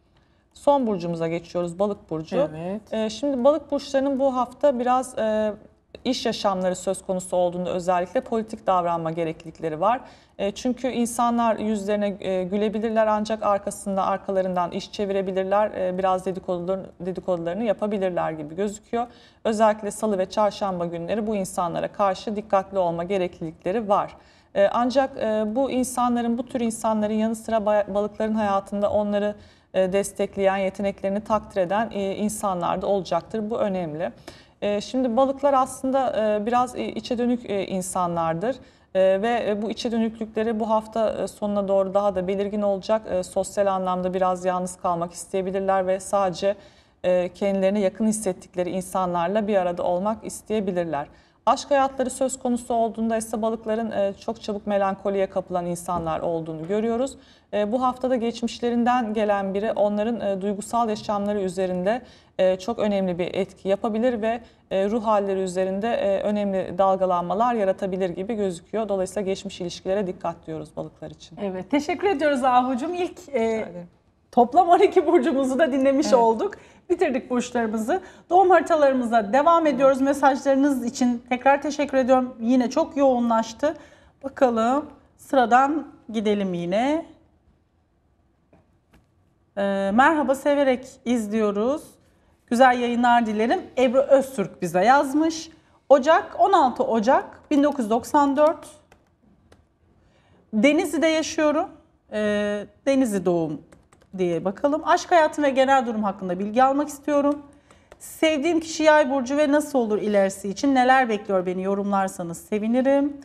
Son burcumuza geçiyoruz, balık burcu. Evet. Şimdi balık burçlarının bu hafta biraz iş yaşamları söz konusu olduğunda özellikle politik davranma gereklilikleri var. Çünkü insanlar yüzlerine gülebilirler ancak arkalarından iş çevirebilirler. Biraz dedikodularını yapabilirler gibi gözüküyor. Özellikle salı ve çarşamba günleri bu insanlara karşı dikkatli olma gereklilikleri var. Ancak bu tür insanların yanı sıra balıkların hayatında onları destekleyen, yeteneklerini takdir eden insanlar da olacaktır. Bu önemli. Şimdi balıklar aslında biraz içe dönük insanlardır ve bu içe dönüklükleri bu hafta sonuna doğru daha da belirgin olacak. Sosyal anlamda biraz yalnız kalmak isteyebilirler ve sadece kendilerine yakın hissettikleri insanlarla bir arada olmak isteyebilirler. Aşk hayatları söz konusu olduğunda ise balıkların çok çabuk melankoliye kapılan insanlar olduğunu görüyoruz. Bu haftada geçmişlerinden gelen biri onların duygusal yaşamları üzerinde çok önemli bir etki yapabilir ve ruh halleri üzerinde önemli dalgalanmalar yaratabilir gibi gözüküyor. Dolayısıyla geçmiş ilişkilere dikkat diyoruz balıklar için. Evet, teşekkür ediyoruz Ahucuğum. İlk toplam 12 burcumuzu da dinlemiş olduk. Bitirdik burçlarımızı. Doğum haritalarımıza devam ediyoruz. Mesajlarınız için tekrar teşekkür ediyorum. Yine çok yoğunlaştı. Bakalım sıradan gidelim yine. Merhaba, severek izliyoruz. Güzel yayınlar dilerim. Ebru Öztürk bize yazmış. 16 Ocak 1994. Denizli'de yaşıyorum. Denizli doğum diye bakalım. Aşk hayatım ve genel durum hakkında bilgi almak istiyorum. Sevdiğim kişi Yay burcu ve nasıl olur ilerisi için neler bekliyor beni yorumlarsanız sevinirim.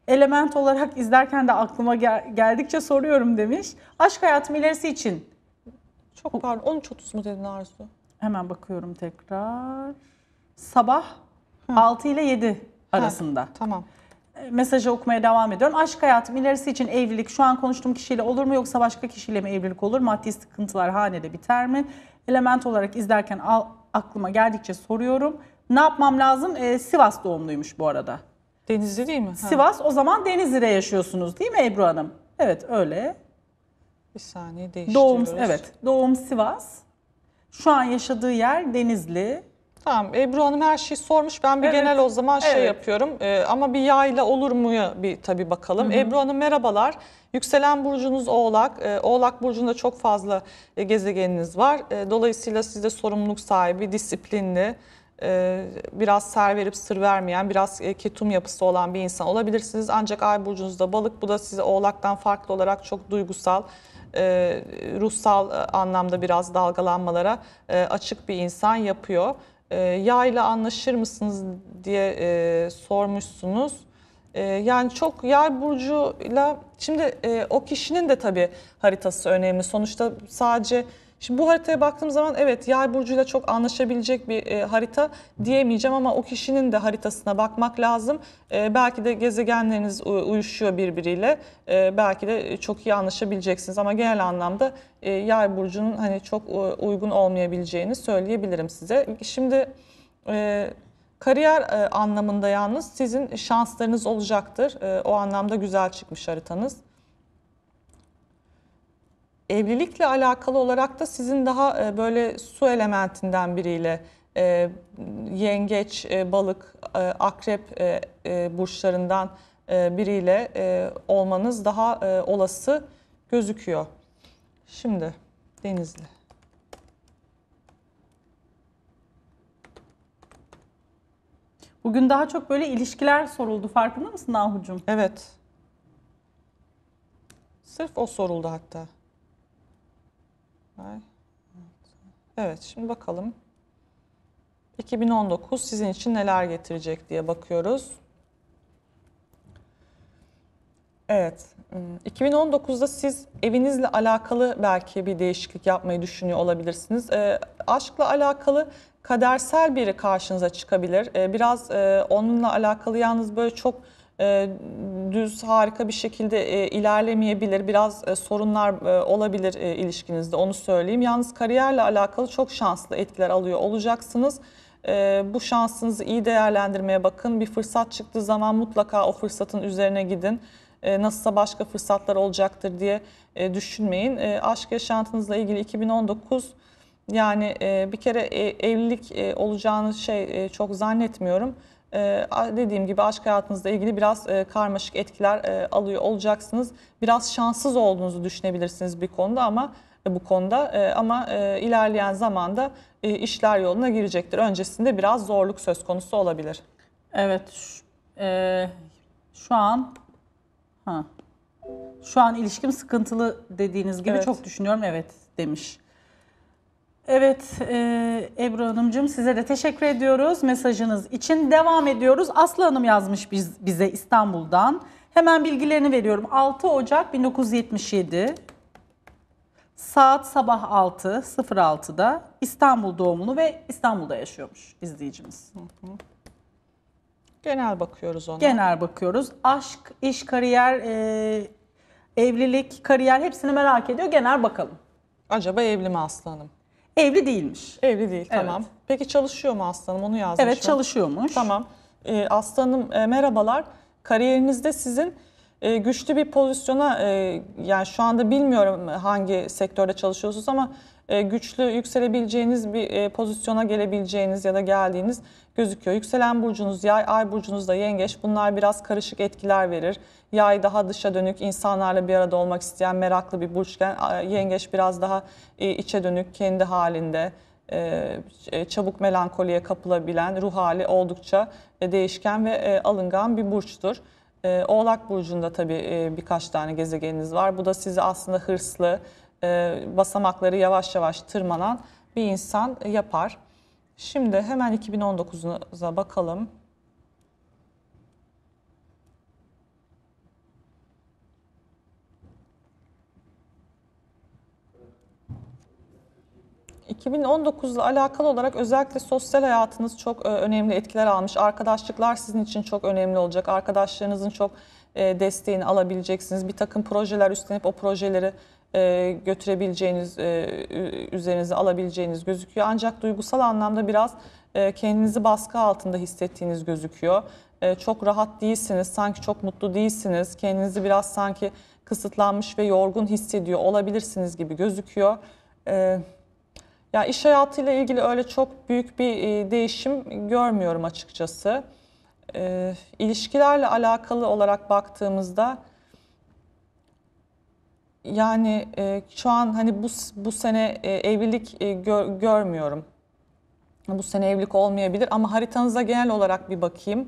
Element olarak izlerken de aklıma geldikçe soruyorum demiş. Aşk hayatım ilerisi için. Çok pardon, 13.30 mu dedin Arzu? Hemen bakıyorum tekrar. Sabah 6 ile 7 arasında. Tamam. Mesajı okumaya devam ediyorum. Aşk hayatım ilerisi için evlilik şu an konuştuğum kişiyle olur mu yoksa başka kişiyle mi evlilik olur? Maddi sıkıntılar hanede biter mi? Element olarak izlerken aklıma geldikçe soruyorum. Ne yapmam lazım? Sivas doğumluymuş bu arada. Denizli değil mi? Ha. Sivas, o zaman Denizli'de yaşıyorsunuz değil mi Ebru Hanım? Evet, öyle. Bir saniye değiştiriyoruz. Doğum Sivas. Şu an yaşadığı yer Denizli. Tamam, Ebru Hanım her şeyi sormuş. Ben bir Evet, genel o zaman evet. yapıyorum. Ama bir yayla olur muya bir tabii bakalım. Ebru Hanım merhabalar. Yükselen burcunuz Oğlak. Oğlak burcunda çok fazla gezegeniniz var. Dolayısıyla siz de sorumluluk sahibi, disiplinli, biraz ser verip sır vermeyen, biraz ketum yapısı olan bir insan olabilirsiniz. Ancak ay burcunuzda Balık. Bu da sizi Oğlak'tan farklı olarak çok duygusal, ruhsal anlamda biraz dalgalanmalara açık bir insan yapıyor. Yayla anlaşır mısınız diye sormuşsunuz. Yani çok yay burcuyla, şimdi o kişinin de tabii haritası önemli. Sonuçta sadece, şimdi bu haritaya baktığım zaman evet yay burcuyla çok anlaşabilecek bir harita diyemeyeceğim ama o kişinin de haritasına bakmak lazım. Belki de gezegenleriniz uyuşuyor birbiriyle. Belki de çok iyi anlaşabileceksiniz ama genel anlamda yay burcunun hani çok uygun olmayabileceğini söyleyebilirim size. Şimdi kariyer anlamında yalnız sizin şanslarınız olacaktır. O anlamda güzel çıkmış haritanız. Evlilikle alakalı olarak da sizin daha böyle su elementinden biriyle yengeç, balık, akrep burçlarından biriyle olmanız daha olası gözüküyor. Şimdi Denizli. Bugün daha çok böyle ilişkiler soruldu. Farkında mısın Nahucuğum? Evet. Sırf o soruldu hatta. Evet, şimdi bakalım. 2019 sizin için neler getirecek diye bakıyoruz. Evet, 2019'da siz evinizle alakalı belki bir değişiklik yapmayı düşünüyor olabilirsiniz. Aşkla alakalı kadersel biri karşınıza çıkabilir. Biraz onunla alakalı yalnız böyle çok düz harika bir şekilde ilerlemeyebilir. Biraz sorunlar olabilir ilişkinizde, onu söyleyeyim. Yalnız kariyerle alakalı çok şanslı etkiler alıyor olacaksınız. Bu şansınızı iyi değerlendirmeye bakın. Bir fırsat çıktığı zaman mutlaka o fırsatın üzerine gidin. Nasılsa başka fırsatlar olacaktır diye düşünmeyin. Aşk yaşantınızla ilgili 2019 yani bir kere evlilik olacağını çok zannetmiyorum. Dediğim gibi aşk hayatınızla ilgili biraz karmaşık etkiler alıyor olacaksınız. Biraz şanssız olduğunuzu düşünebilirsiniz bir konuda ama ama ilerleyen zamanda işler yoluna girecektir. Öncesinde biraz zorluk söz konusu olabilir. Evet. Şu an ilişkim sıkıntılı dediğiniz gibi Evet. çok düşünüyorum. Evet demiş. Evet Ebru Hanımcığım, size de teşekkür ediyoruz mesajınız için. Devam ediyoruz. Aslı Hanım yazmış bize İstanbul'dan. Hemen bilgilerini veriyorum. 6 Ocak 1977. Saat sabah 6.06'da İstanbul doğumlu ve İstanbul'da yaşıyormuş izleyicimiz. Genel bakıyoruz ona. Genel bakıyoruz. Aşk, iş, kariyer, evlilik, kariyer hepsini merak ediyor. Genel bakalım. Acaba evli mi Aslı Hanım? Evli değilmiş. Evli değil, tamam. Evet. Peki çalışıyor mu Aslı Hanım? Onu yazmış. Evet, çalışıyormuş. Tamam. Aslı Hanım merhabalar. Kariyerinizde sizin güçlü bir pozisyona, yani şu anda bilmiyorum hangi sektörde çalışıyorsunuz ama güçlü yükselebileceğiniz bir pozisyona gelebileceğiniz ya da geldiğiniz gözüküyor. Yükselen burcunuz Yay, ay burcunuz da Yengeç. Bunlar biraz karışık etkiler verir. Yay daha dışa dönük, insanlarla bir arada olmak isteyen meraklı bir burçken Yengeç biraz daha içe dönük, kendi halinde, çabuk melankoliye kapılabilen, ruh hali oldukça değişken ve alıngan bir burçtur. Oğlak burcunda tabii birkaç tane gezegeniniz var. Bu da sizi aslında hırslı, basamakları yavaş yavaş tırmanan bir insan yapar. Şimdi hemen 2019'a bakalım. 2019 ile alakalı olarak özellikle sosyal hayatınız çok önemli etkiler almış. Arkadaşlıklar sizin için çok önemli olacak. Arkadaşlarınızın çok desteğini alabileceksiniz. Bir takım projeler üstlenip o projeleri götürebileceğiniz, üzerinize alabileceğiniz gözüküyor. Ancak duygusal anlamda biraz kendinizi baskı altında hissettiğiniz gözüküyor. Çok rahat değilsiniz, sanki çok mutlu değilsiniz. Kendinizi biraz sanki kısıtlanmış ve yorgun hissediyor olabilirsiniz gibi gözüküyor. Ya iş hayatıyla ilgili öyle çok büyük bir değişim görmüyorum açıkçası. İlişkilerle alakalı olarak baktığımızda yani şu an hani bu sene evlilik görmüyorum. Bu sene evlilik olmayabilir ama haritanıza genel olarak bir bakayım.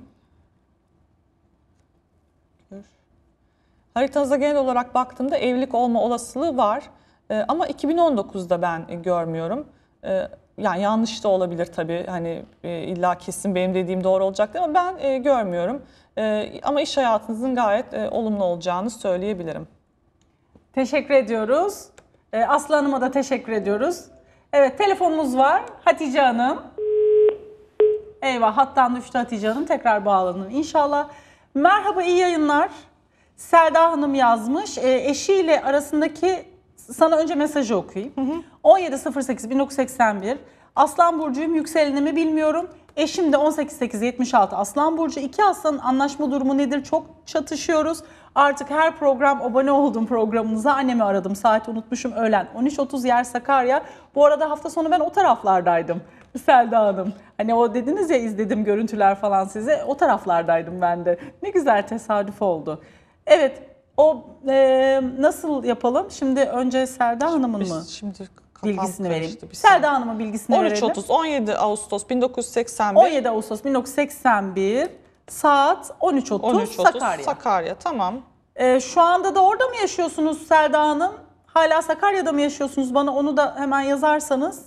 Haritanıza genel olarak baktığımda evlilik olma olasılığı var. Ama 2019'da ben görmüyorum. Yani yanlış da olabilir tabii. Hani illa kesin benim dediğim doğru olacak ama ben görmüyorum. Ama iş hayatınızın gayet olumlu olacağını söyleyebilirim. Teşekkür ediyoruz. Aslı Hanım'a da teşekkür ediyoruz. Evet, telefonumuz var. Hatice Hanım. Eyvah, hattan düştü Hatice Hanım. Tekrar bağlanın inşallah. Merhaba, iyi yayınlar. Selda Hanım yazmış. Eşiyle arasındaki, sana önce mesajı okuyayım. 17.08.1981. Aslan burcuyum, yükselenimi bilmiyorum. Eşim de 18.8.76 Aslan burcu. İki aslanın anlaşma durumu nedir? Çok çatışıyoruz. Artık her program, abone olduğum programınıza, annemi aradım. Saati unutmuşum, öğlen 13.30 yer Sakarya. Bu arada hafta sonu ben o taraflardaydım Selda Hanım. Hani o dediniz ya, izledim görüntüler falan size. O taraflardaydım ben de. Ne güzel tesadüf oldu. Evet, o nasıl yapalım? Şimdi önce Selda Hanım'ın mı Şimdi bilgisini vereyim? Selda Hanım'ın bilgisini verelim. 13.30, 17 Ağustos 1981. 17 Ağustos 1981 saat 13.30 Sakarya. Sakarya, tamam. Şu anda da orada mı yaşıyorsunuz Selda Hanım? Hala Sakarya'da mı yaşıyorsunuz? Bana onu da hemen yazarsanız.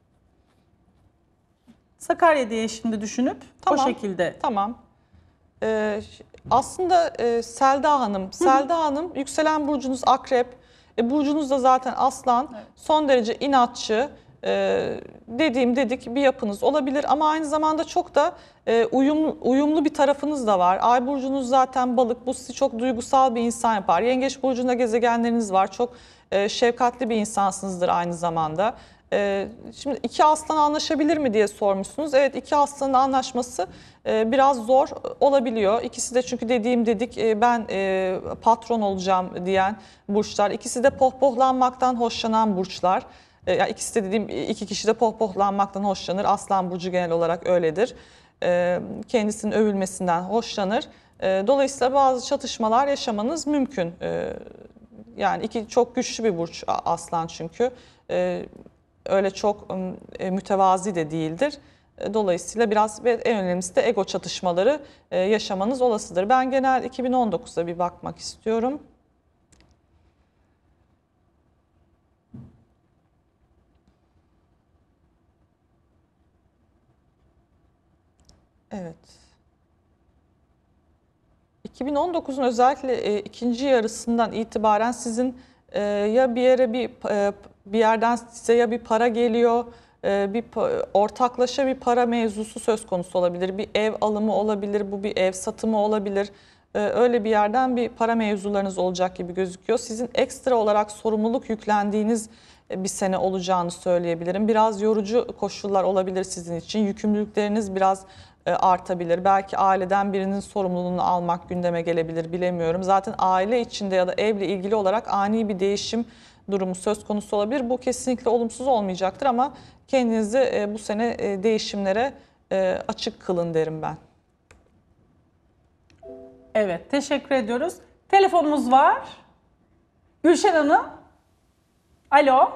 Sakarya diye şimdi düşünüp Tamam, o şekilde. Tamam. Aslında Selda Hanım, yükselen burcunuz Akrep, burcunuz da zaten Aslan, evet. Son derece inatçı, dedik bir yapınız olabilir ama aynı zamanda çok da uyumlu bir tarafınız da var. Ay burcunuz zaten Balık, bu sizi çok duygusal bir insan yapar. Yengeç burcunda gezegenleriniz var, çok şefkatli bir insansınızdır aynı zamanda. Şimdi iki aslan anlaşabilir mi diye sormuşsunuz. Evet, iki aslanın anlaşması biraz zor olabiliyor. İkisi de çünkü dedik ben patron olacağım diyen burçlar. İkisi de pohpohlanmaktan hoşlanan burçlar. Yani ikisi de dediğim iki kişi de pohpohlanmaktan hoşlanır. Aslan burcu genel olarak öyledir. Kendisinin övülmesinden hoşlanır. Dolayısıyla bazı çatışmalar yaşamanız mümkün. Yani çok güçlü bir burç Aslan çünkü. Öyle çok mütevazi de değildir. Dolayısıyla biraz ve en önemlisi de ego çatışmaları yaşamanız olasıdır. Ben genel 2019'da bir bakmak istiyorum. Evet. 2019'un özellikle ikinci yarısından itibaren sizin ya bir yerden size ya bir para geliyor, bir ortaklaşa bir para mevzusu söz konusu olabilir. Bir ev alımı olabilir, bu bir ev satımı olabilir. Öyle bir yerden bir para mevzularınız olacak gibi gözüküyor. Sizin ekstra olarak sorumluluk yüklendiğiniz bir sene olacağını söyleyebilirim. Biraz yorucu koşullar olabilir sizin için. Yükümlülükleriniz biraz artabilir. Belki aileden birinin sorumluluğunu almak gündeme gelebilir, bilemiyorum. Zaten aile içinde ya da evle ilgili olarak ani bir değişim durumu söz konusu olabilir. Bu kesinlikle olumsuz olmayacaktır ama kendinizi bu sene değişimlere açık kılın derim ben. Evet, teşekkür ediyoruz. Telefonumuz var. Gülşen Hanım. Alo.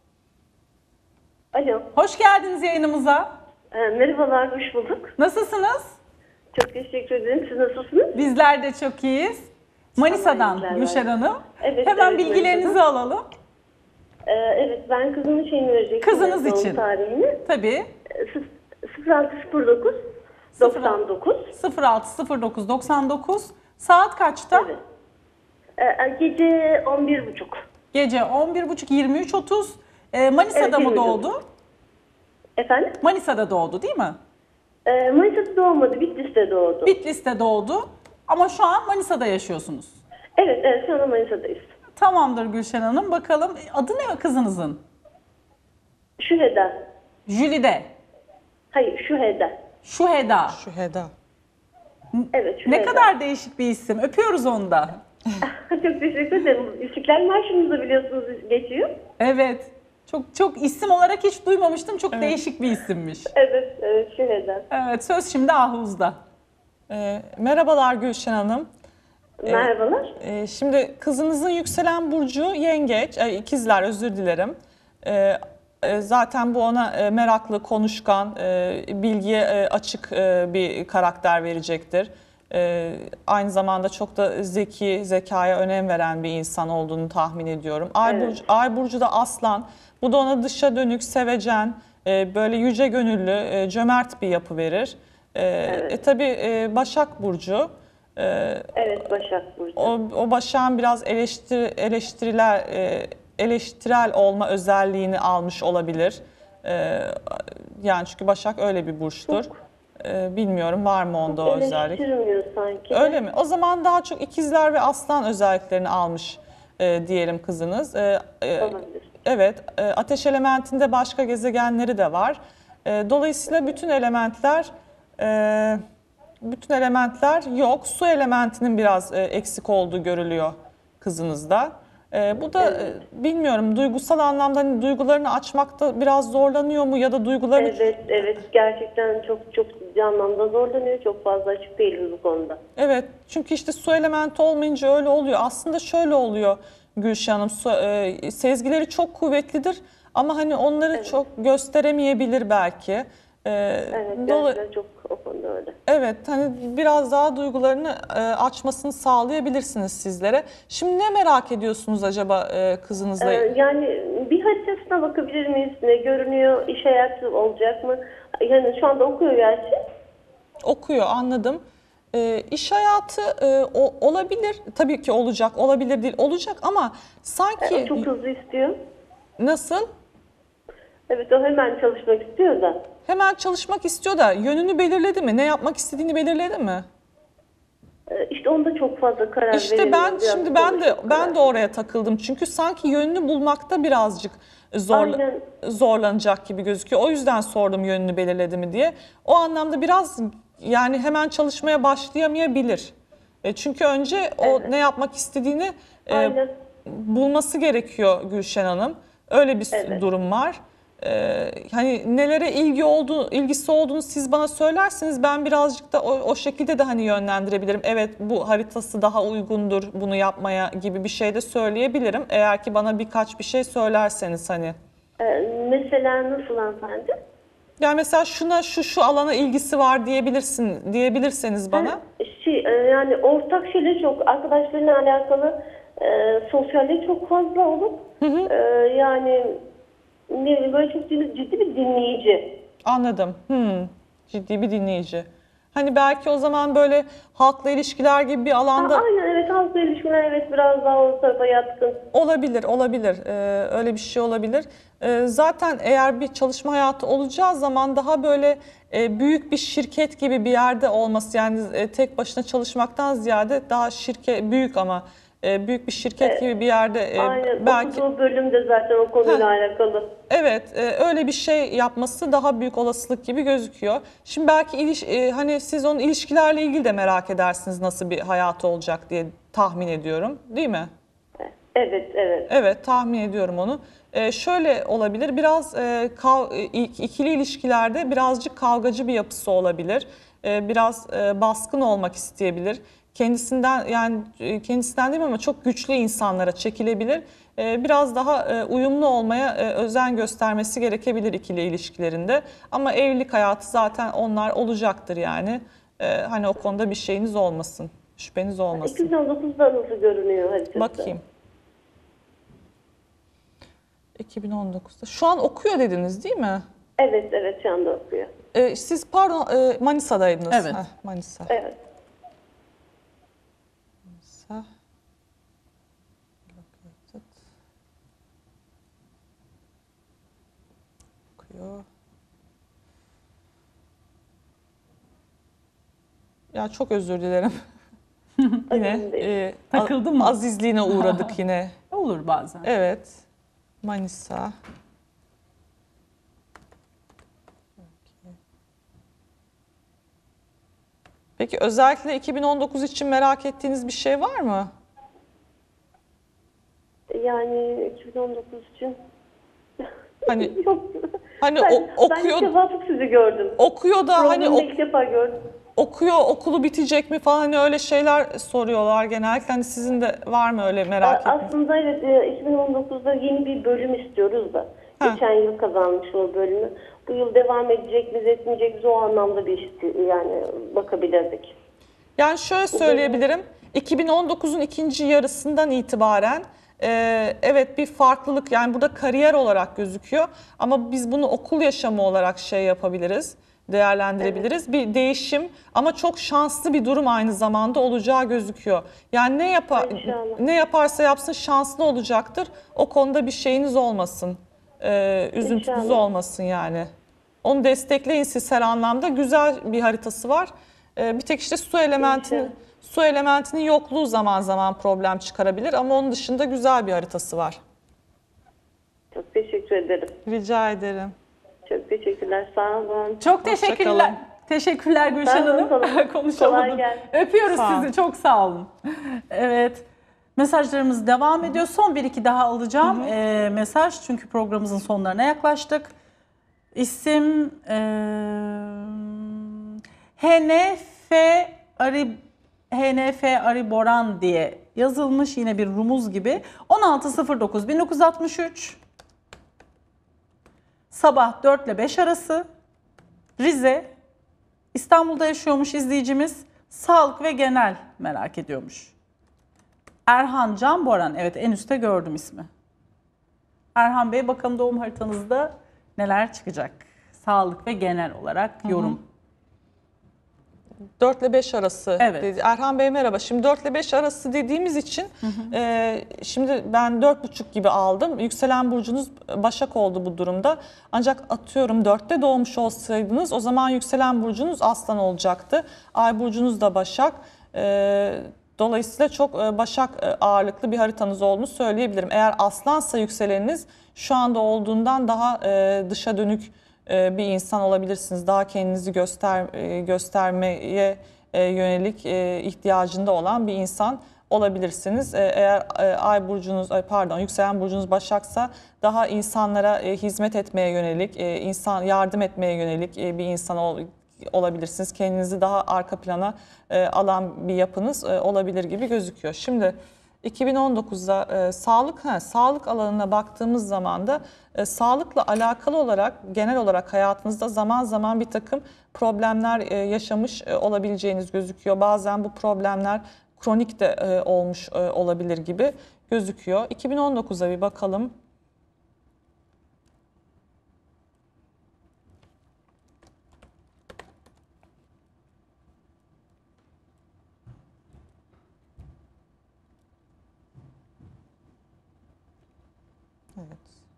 Alo. Hoş geldiniz yayınımıza. Merhabalar, hoş bulduk. Nasılsınız? Çok teşekkür ederim. Siz nasılsınız? Bizler de çok iyiyiz. Manisa'dan Gülşen Hanım. Evet, Hemen evet, bilgilerinizi Manisa'dan alalım. Evet, ben kızımın şeyini verecektim. Kızınız için. Tarihini. Tabii. 0609 99. 0609 99. Saat kaçta? Evet. Gece 11.30. Gece 11.30 23.30. Manisa'da Evet, mı doğdu? Efendim? Manisa'da doğdu değil mi? Manisa'da doğmadı, Bitlis'te doğdu. Bitlis'te doğdu ama şu an Manisa'da yaşıyorsunuz. Evet, evet, şu anda Manisa'dayız. Tamamdır Gülşen Hanım. Bakalım adı ne kızınızın? Şüheda. Jülide. Hayır, Şüheda. Şuheda. Şüheda. Evet, Şüheda. Ne kadar değişik bir isim. Öpüyoruz onu da. Çok teşekkür ederim. İstiklal Marşı'nız da biliyorsunuz geçiyor. Evet. Çok isim olarak hiç duymamıştım. Çok değişik bir isimmiş. Evet, evet, Şüheda. Evet, söz şimdi Ahuz'da. Merhabalar Gülşen Hanım. Merhabalar. Şimdi kızınızın yükselen burcu yengeç, ikizler özür dilerim. Zaten bu ona meraklı, konuşkan, bilgiye açık bir karakter verecektir. Aynı zamanda çok da zeki, zekaya önem veren bir insan olduğunu tahmin ediyorum. Ay burcu da Aslan. Bu da ona dışa dönük, sevecen, böyle yüce gönüllü, cömert bir yapı verir. Tabii Başak burcu. Evet, Başak Burcu. O Başak'ın biraz eleştirel olma özelliğini almış olabilir. Yani çünkü Başak öyle bir burçtur. Bilmiyorum var mı onda o özellik? Eleştirmiyor sanki. Öyle mi? O zaman daha çok ikizler ve aslan özelliklerini almış diyelim kızınız. Olabilir. Evet, ateş elementinde başka gezegenleri de var. Dolayısıyla bütün elementler yok. Su elementinin biraz eksik olduğu görülüyor kızınızda. Bu da bilmiyorum duygusal anlamda hani duygularını açmakta biraz zorlanıyor mu ya da duygularını... Evet, evet. Gerçekten çok ciddi anlamda zorlanıyor. Çok fazla açık değiliz bu konuda. Evet, çünkü işte su elementi olmayınca öyle oluyor. Aslında şöyle oluyor Gülşah Hanım, sezgileri çok kuvvetlidir ama hani onları çok gösteremeyebilir belki. Evet, gerçekten çok o konuda öyle. Evet, hani biraz daha duygularını açmasını sağlayabilirsiniz sizlere. Şimdi ne merak ediyorsunuz acaba kızınızla? Yani bir haritasına bakabilir miyiz? Ne görünüyor? İş hayatı olacak mı? Yani şu anda okuyor gerçi. Okuyor, anladım. İş hayatı olabilir, tabii ki olacak, olabilir değil, olacak ama sanki... O çok hızlı istiyor. Nasıl? Evet, o hemen çalışmak istiyor da. Hemen çalışmak istiyor da yönünü belirledi mi? Ne yapmak istediğini belirledi mi? İşte onda çok fazla karar İşte veremiyor. ben de oraya takıldım. Çünkü sanki yönünü bulmakta birazcık Aynen. zorlanacak gibi gözüküyor. O yüzden sordum yönünü belirledi mi diye. O anlamda biraz yani hemen çalışmaya başlayamayabilir. Çünkü önce o ne yapmak istediğini Aynen. bulması gerekiyor Gülşen Hanım. Öyle bir durum var. Hani nelere ilgisi olduğunu siz bana söylerseniz ben birazcık da o şekilde de hani yönlendirebilirim. Evet, bu haritası daha uygundur bunu yapmaya gibi bir şey de söyleyebilirim. Eğer ki bana birkaç bir şey söylerseniz hani. Mesela nasıl hanımefendi? Yani mesela şu alana ilgisi var diyebilirseniz bana. Yani ortak şeyler çok, arkadaşlarına alakalı sosyallik çok fazla olup yani ne bileyim, böyle çok ciddi bir dinleyici. Anladım. Ciddi bir dinleyici. Hani belki o zaman böyle halkla ilişkiler gibi bir alanda... Aynen, evet, halkla ilişkiler, evet, biraz daha o tarafa yatkın. Olabilir. Öyle bir şey olabilir. Zaten eğer bir çalışma hayatı olacağı zaman daha böyle büyük bir şirket gibi bir yerde olması, yani tek başına çalışmaktan ziyade daha büyük ama büyük bir şirket gibi bir yerde Aynen, belki... okuduğu bölüm de zaten o konuyla alakalı. Evet, öyle bir şey yapması daha büyük olasılık gibi gözüküyor. Şimdi belki hani siz onun ilişkilerle ilgili de merak edersiniz nasıl bir hayatı olacak diye tahmin ediyorum, değil mi? Evet. Evet, tahmin ediyorum onu. Şöyle olabilir, biraz ikili ilişkilerde birazcık kavgacı bir yapısı olabilir. Biraz baskın olmak isteyebilir. Kendisinden değil ama çok güçlü insanlara çekilebilir. Biraz daha uyumlu olmaya özen göstermesi gerekebilir ikili ilişkilerinde. Ama evlilik hayatı zaten onlar olacaktır yani. Hani o konuda bir şeyiniz olmasın, şüpheniz olmasın. 2019'da nasıl görünüyor haritası? Bakayım. 2019'da. Şu an okuyor dediniz değil mi? Evet, şu anda okuyor. Siz pardon Manisa'daydınız. Evet. Manisa. Evet. Manisa. Okuyor. Ya çok özür dilerim. Yine Takıldın mı? azizliğine uğradık yine. Olur bazen. Evet. Manisa. Peki özellikle 2019 için merak ettiğiniz bir şey var mı? Yani 2019 için Hani yok. hani Ben ilk okuyor defa sizi gördüm. okuyor da hani Programda ilk defa gördüm. okuyor, okulu bitecek mi falan, hani öyle şeyler soruyorlar genellikle. Hani sizin de var mı öyle merak ettiğiniz? Aslında evet 2019'da yeni bir bölüm istiyoruz da. Ha. Geçen yıl kazanmış o bölümü. Bu yıl devam edecek miyiz etmeyecek miyiz o anlamda bir yani bakabilirdik. Yani şöyle söyleyebilirim. 2019'un ikinci yarısından itibaren evet bir farklılık, yani burada kariyer olarak gözüküyor ama biz bunu okul yaşamı olarak şey yapabiliriz, değerlendirebiliriz. Evet. Bir değişim ama çok şanslı bir durum aynı zamanda olacağı gözüküyor. Yani ne yaparsa yapsın şanslı olacaktır. O konuda bir şeyiniz olmasın, üzüntünüz olmasın yani. Onu destekleyin siz her anlamda. Güzel bir haritası var. Bir tek işte su elementinin yokluğu zaman zaman problem çıkarabilir ama onun dışında güzel bir haritası var. Çok teşekkür ederim. Rica ederim. Çok teşekkürler. Sağ olun. Çok teşekkürler. Hoşçakalın. Teşekkürler Gülşen Hanım. Konuşamadım. Kolay gelsin. Öpüyoruz Sağ sizi. Çok sağ olun. Evet. Mesajlarımız devam ediyor. Son bir iki daha alacağım mesaj. Çünkü programımızın sonlarına yaklaştık. İsim HNF Ariboran diye yazılmış. Yine bir rumuz gibi. 16.09.1963 sabah 4 ile 5 arası Rize, İstanbul'da yaşıyormuş izleyicimiz. Sağlık ve genel merak ediyormuş. Erhan Can Boran. Evet, en üstte gördüm ismi. Erhan Bey, bakalım doğum haritanızda neler çıkacak? Sağlık ve genel olarak yorum. 4 ile 5 arası. Evet. Erhan Bey merhaba. Şimdi 4 ile 5 arası dediğimiz için şimdi ben 4,5 gibi aldım. Yükselen burcunuz Başak oldu bu durumda. Ancak atıyorum 4'te doğmuş olsaydınız o zaman yükselen burcunuz Aslan olacaktı. Ay burcunuz da Başak. Dolayısıyla çok Başak ağırlıklı bir haritanız olduğunu söyleyebilirim. Eğer Aslansa yükseleniniz şu anda olduğundan daha dışa dönük bir insan olabilirsiniz. Daha kendinizi göstermeye yönelik ihtiyacında olan bir insan olabilirsiniz. Eğer ay burcunuz, yükselen burcunuz Başaksa daha insanlara hizmet etmeye yönelik, yardım etmeye yönelik bir insan olabilirsiniz. Kendinizi daha arka plana alan bir yapınız olabilir gibi gözüküyor. Şimdi 2019'da sağlık alanına baktığımız zaman da sağlıkla alakalı olarak genel olarak hayatınızda zaman zaman bir takım problemler yaşamış olabileceğiniz gözüküyor. Bazen bu problemler kronik de olmuş olabilir gibi gözüküyor. 2019'a bir bakalım. Evet.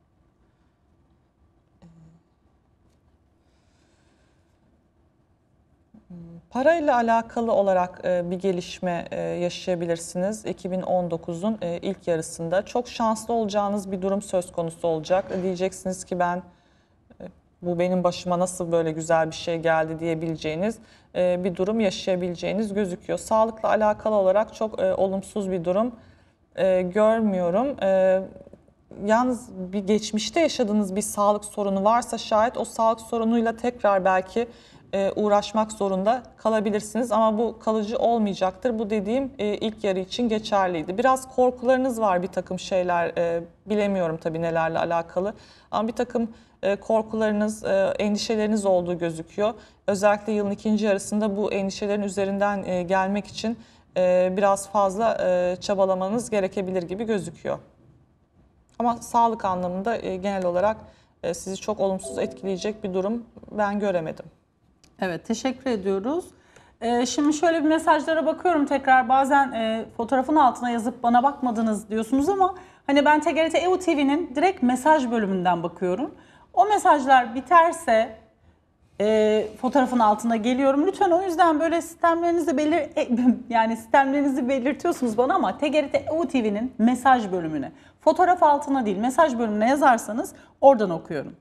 Parayla alakalı olarak bir gelişme yaşayabilirsiniz 2019'un ilk yarısında. Çok şanslı olacağınız bir durum söz konusu olacak. Diyeceksiniz ki bu benim başıma nasıl böyle güzel bir şey geldi diyebileceğiniz bir durum yaşayabileceğiniz gözüküyor. Sağlıkla alakalı olarak çok olumsuz bir durum görmüyorum. Yalnız bir geçmişte yaşadığınız bir sağlık sorunu varsa şayet o sağlık sorunuyla tekrar belki uğraşmak zorunda kalabilirsiniz ama bu kalıcı olmayacaktır. Bu dediğim ilk yarı için geçerliydi. Biraz korkularınız var, bir takım şeyler, bilemiyorum tabii nelerle alakalı ama bir takım korkularınız, endişeleriniz olduğu gözüküyor. Özellikle yılın ikinci yarısında bu endişelerin üzerinden gelmek için biraz fazla çabalamanız gerekebilir gibi gözüküyor. Ama sağlık anlamında genel olarak sizi çok olumsuz etkileyecek bir durum ben göremedim. Evet, teşekkür ediyoruz. Şimdi şöyle bir mesajlara bakıyorum tekrar. Bazen fotoğrafın altına yazıp bana bakmadınız diyorsunuz ama hani ben TGRT EUTV'nin direkt mesaj bölümünden bakıyorum. O mesajlar biterse fotoğrafın altına geliyorum. Lütfen o yüzden böyle sistemlerinizi yani sistemlerinizi belirtiyorsunuz bana ama TGRT TV'nin mesaj bölümüne, fotoğraf altına değil mesaj bölümüne yazarsanız oradan okuyorum.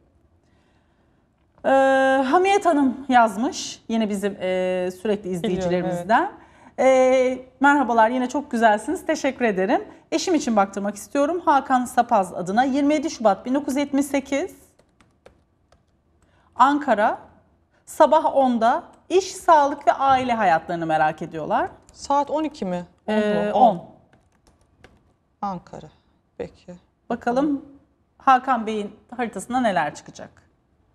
Hamiyet Hanım yazmış yine bizim sürekli izleyicilerimizden. Merhabalar, yine çok güzelsiniz, teşekkür ederim. Eşim için baktırmak istiyorum. Hakan Sapaz adına, 27 Şubat 1978 Ankara, sabah 10'da iş, sağlık ve aile hayatlarını merak ediyorlar. Saat 12 mi? 10. Ankara. Peki. Bakalım Hakan Bey'in haritasında neler çıkacak.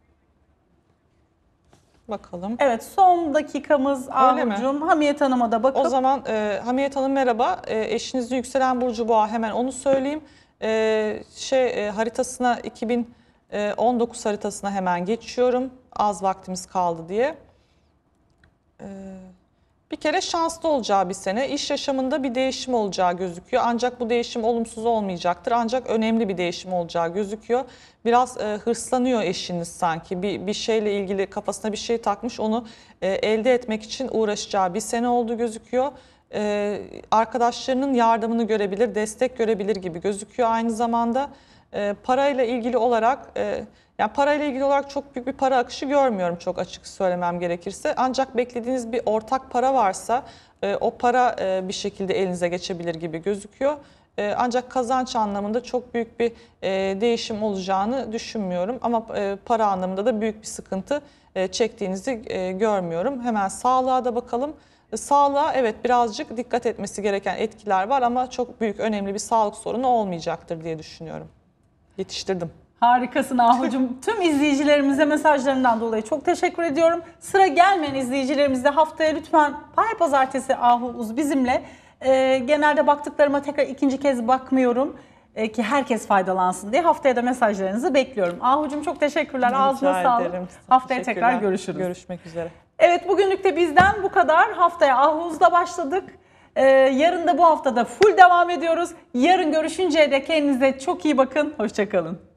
Bakalım. Evet, son dakikamız Öyle mi? Ahucum. Hamiyet Hanım'a da bakıp. O zaman Hamiyet Hanım merhaba. Eşinizin yükselen burcu boğa, hemen onu söyleyeyim. Haritasına 2019 haritasına hemen geçiyorum. Az vaktimiz kaldı diye. Bir kere şanslı olacağı bir sene, iş yaşamında bir değişim olacağı gözüküyor. Ancak bu değişim olumsuz olmayacaktır. Ancak önemli bir değişim olacağı gözüküyor. Biraz hırslanıyor eşiniz sanki. Bir şeyle ilgili kafasına bir şey takmış, onu elde etmek için uğraşacağı bir sene olduğu gözüküyor. Arkadaşlarının yardımını görebilir, destek görebilir gibi gözüküyor aynı zamanda. Parayla ilgili olarak... Yani parayla ilgili olarak çok büyük bir para akışı görmüyorum, çok açık söylemem gerekirse. Ancak beklediğiniz bir ortak para varsa o para bir şekilde elinize geçebilir gibi gözüküyor. Ancak kazanç anlamında çok büyük bir değişim olacağını düşünmüyorum. Ama para anlamında da büyük bir sıkıntı çektiğinizi görmüyorum. Hemen sağlığa da bakalım. Sağlığa evet birazcık dikkat etmesi gereken etkiler var ama çok büyük önemli bir sağlık sorunu olmayacaktır diye düşünüyorum. Yetiştirdim. Harikasın Ahucum. Tüm izleyicilerimize mesajlarından dolayı çok teşekkür ediyorum. Sıra gelmeyen izleyicilerimiz de haftaya lütfen her pazartesi Ahu bizimle. Genelde baktıklarıma tekrar ikinci kez bakmıyorum. Ki herkes faydalansın diye. Haftaya da mesajlarınızı bekliyorum. Ahucum çok teşekkürler. Ağzına sağlık. Haftaya tekrar görüşürüz. Görüşmek üzere. Evet, bugünlük de bizden bu kadar. Haftaya Ahu'zda başladık. Yarın da bu haftada full devam ediyoruz. Yarın görüşünceye dek kendinize çok iyi bakın. Hoşça kalın.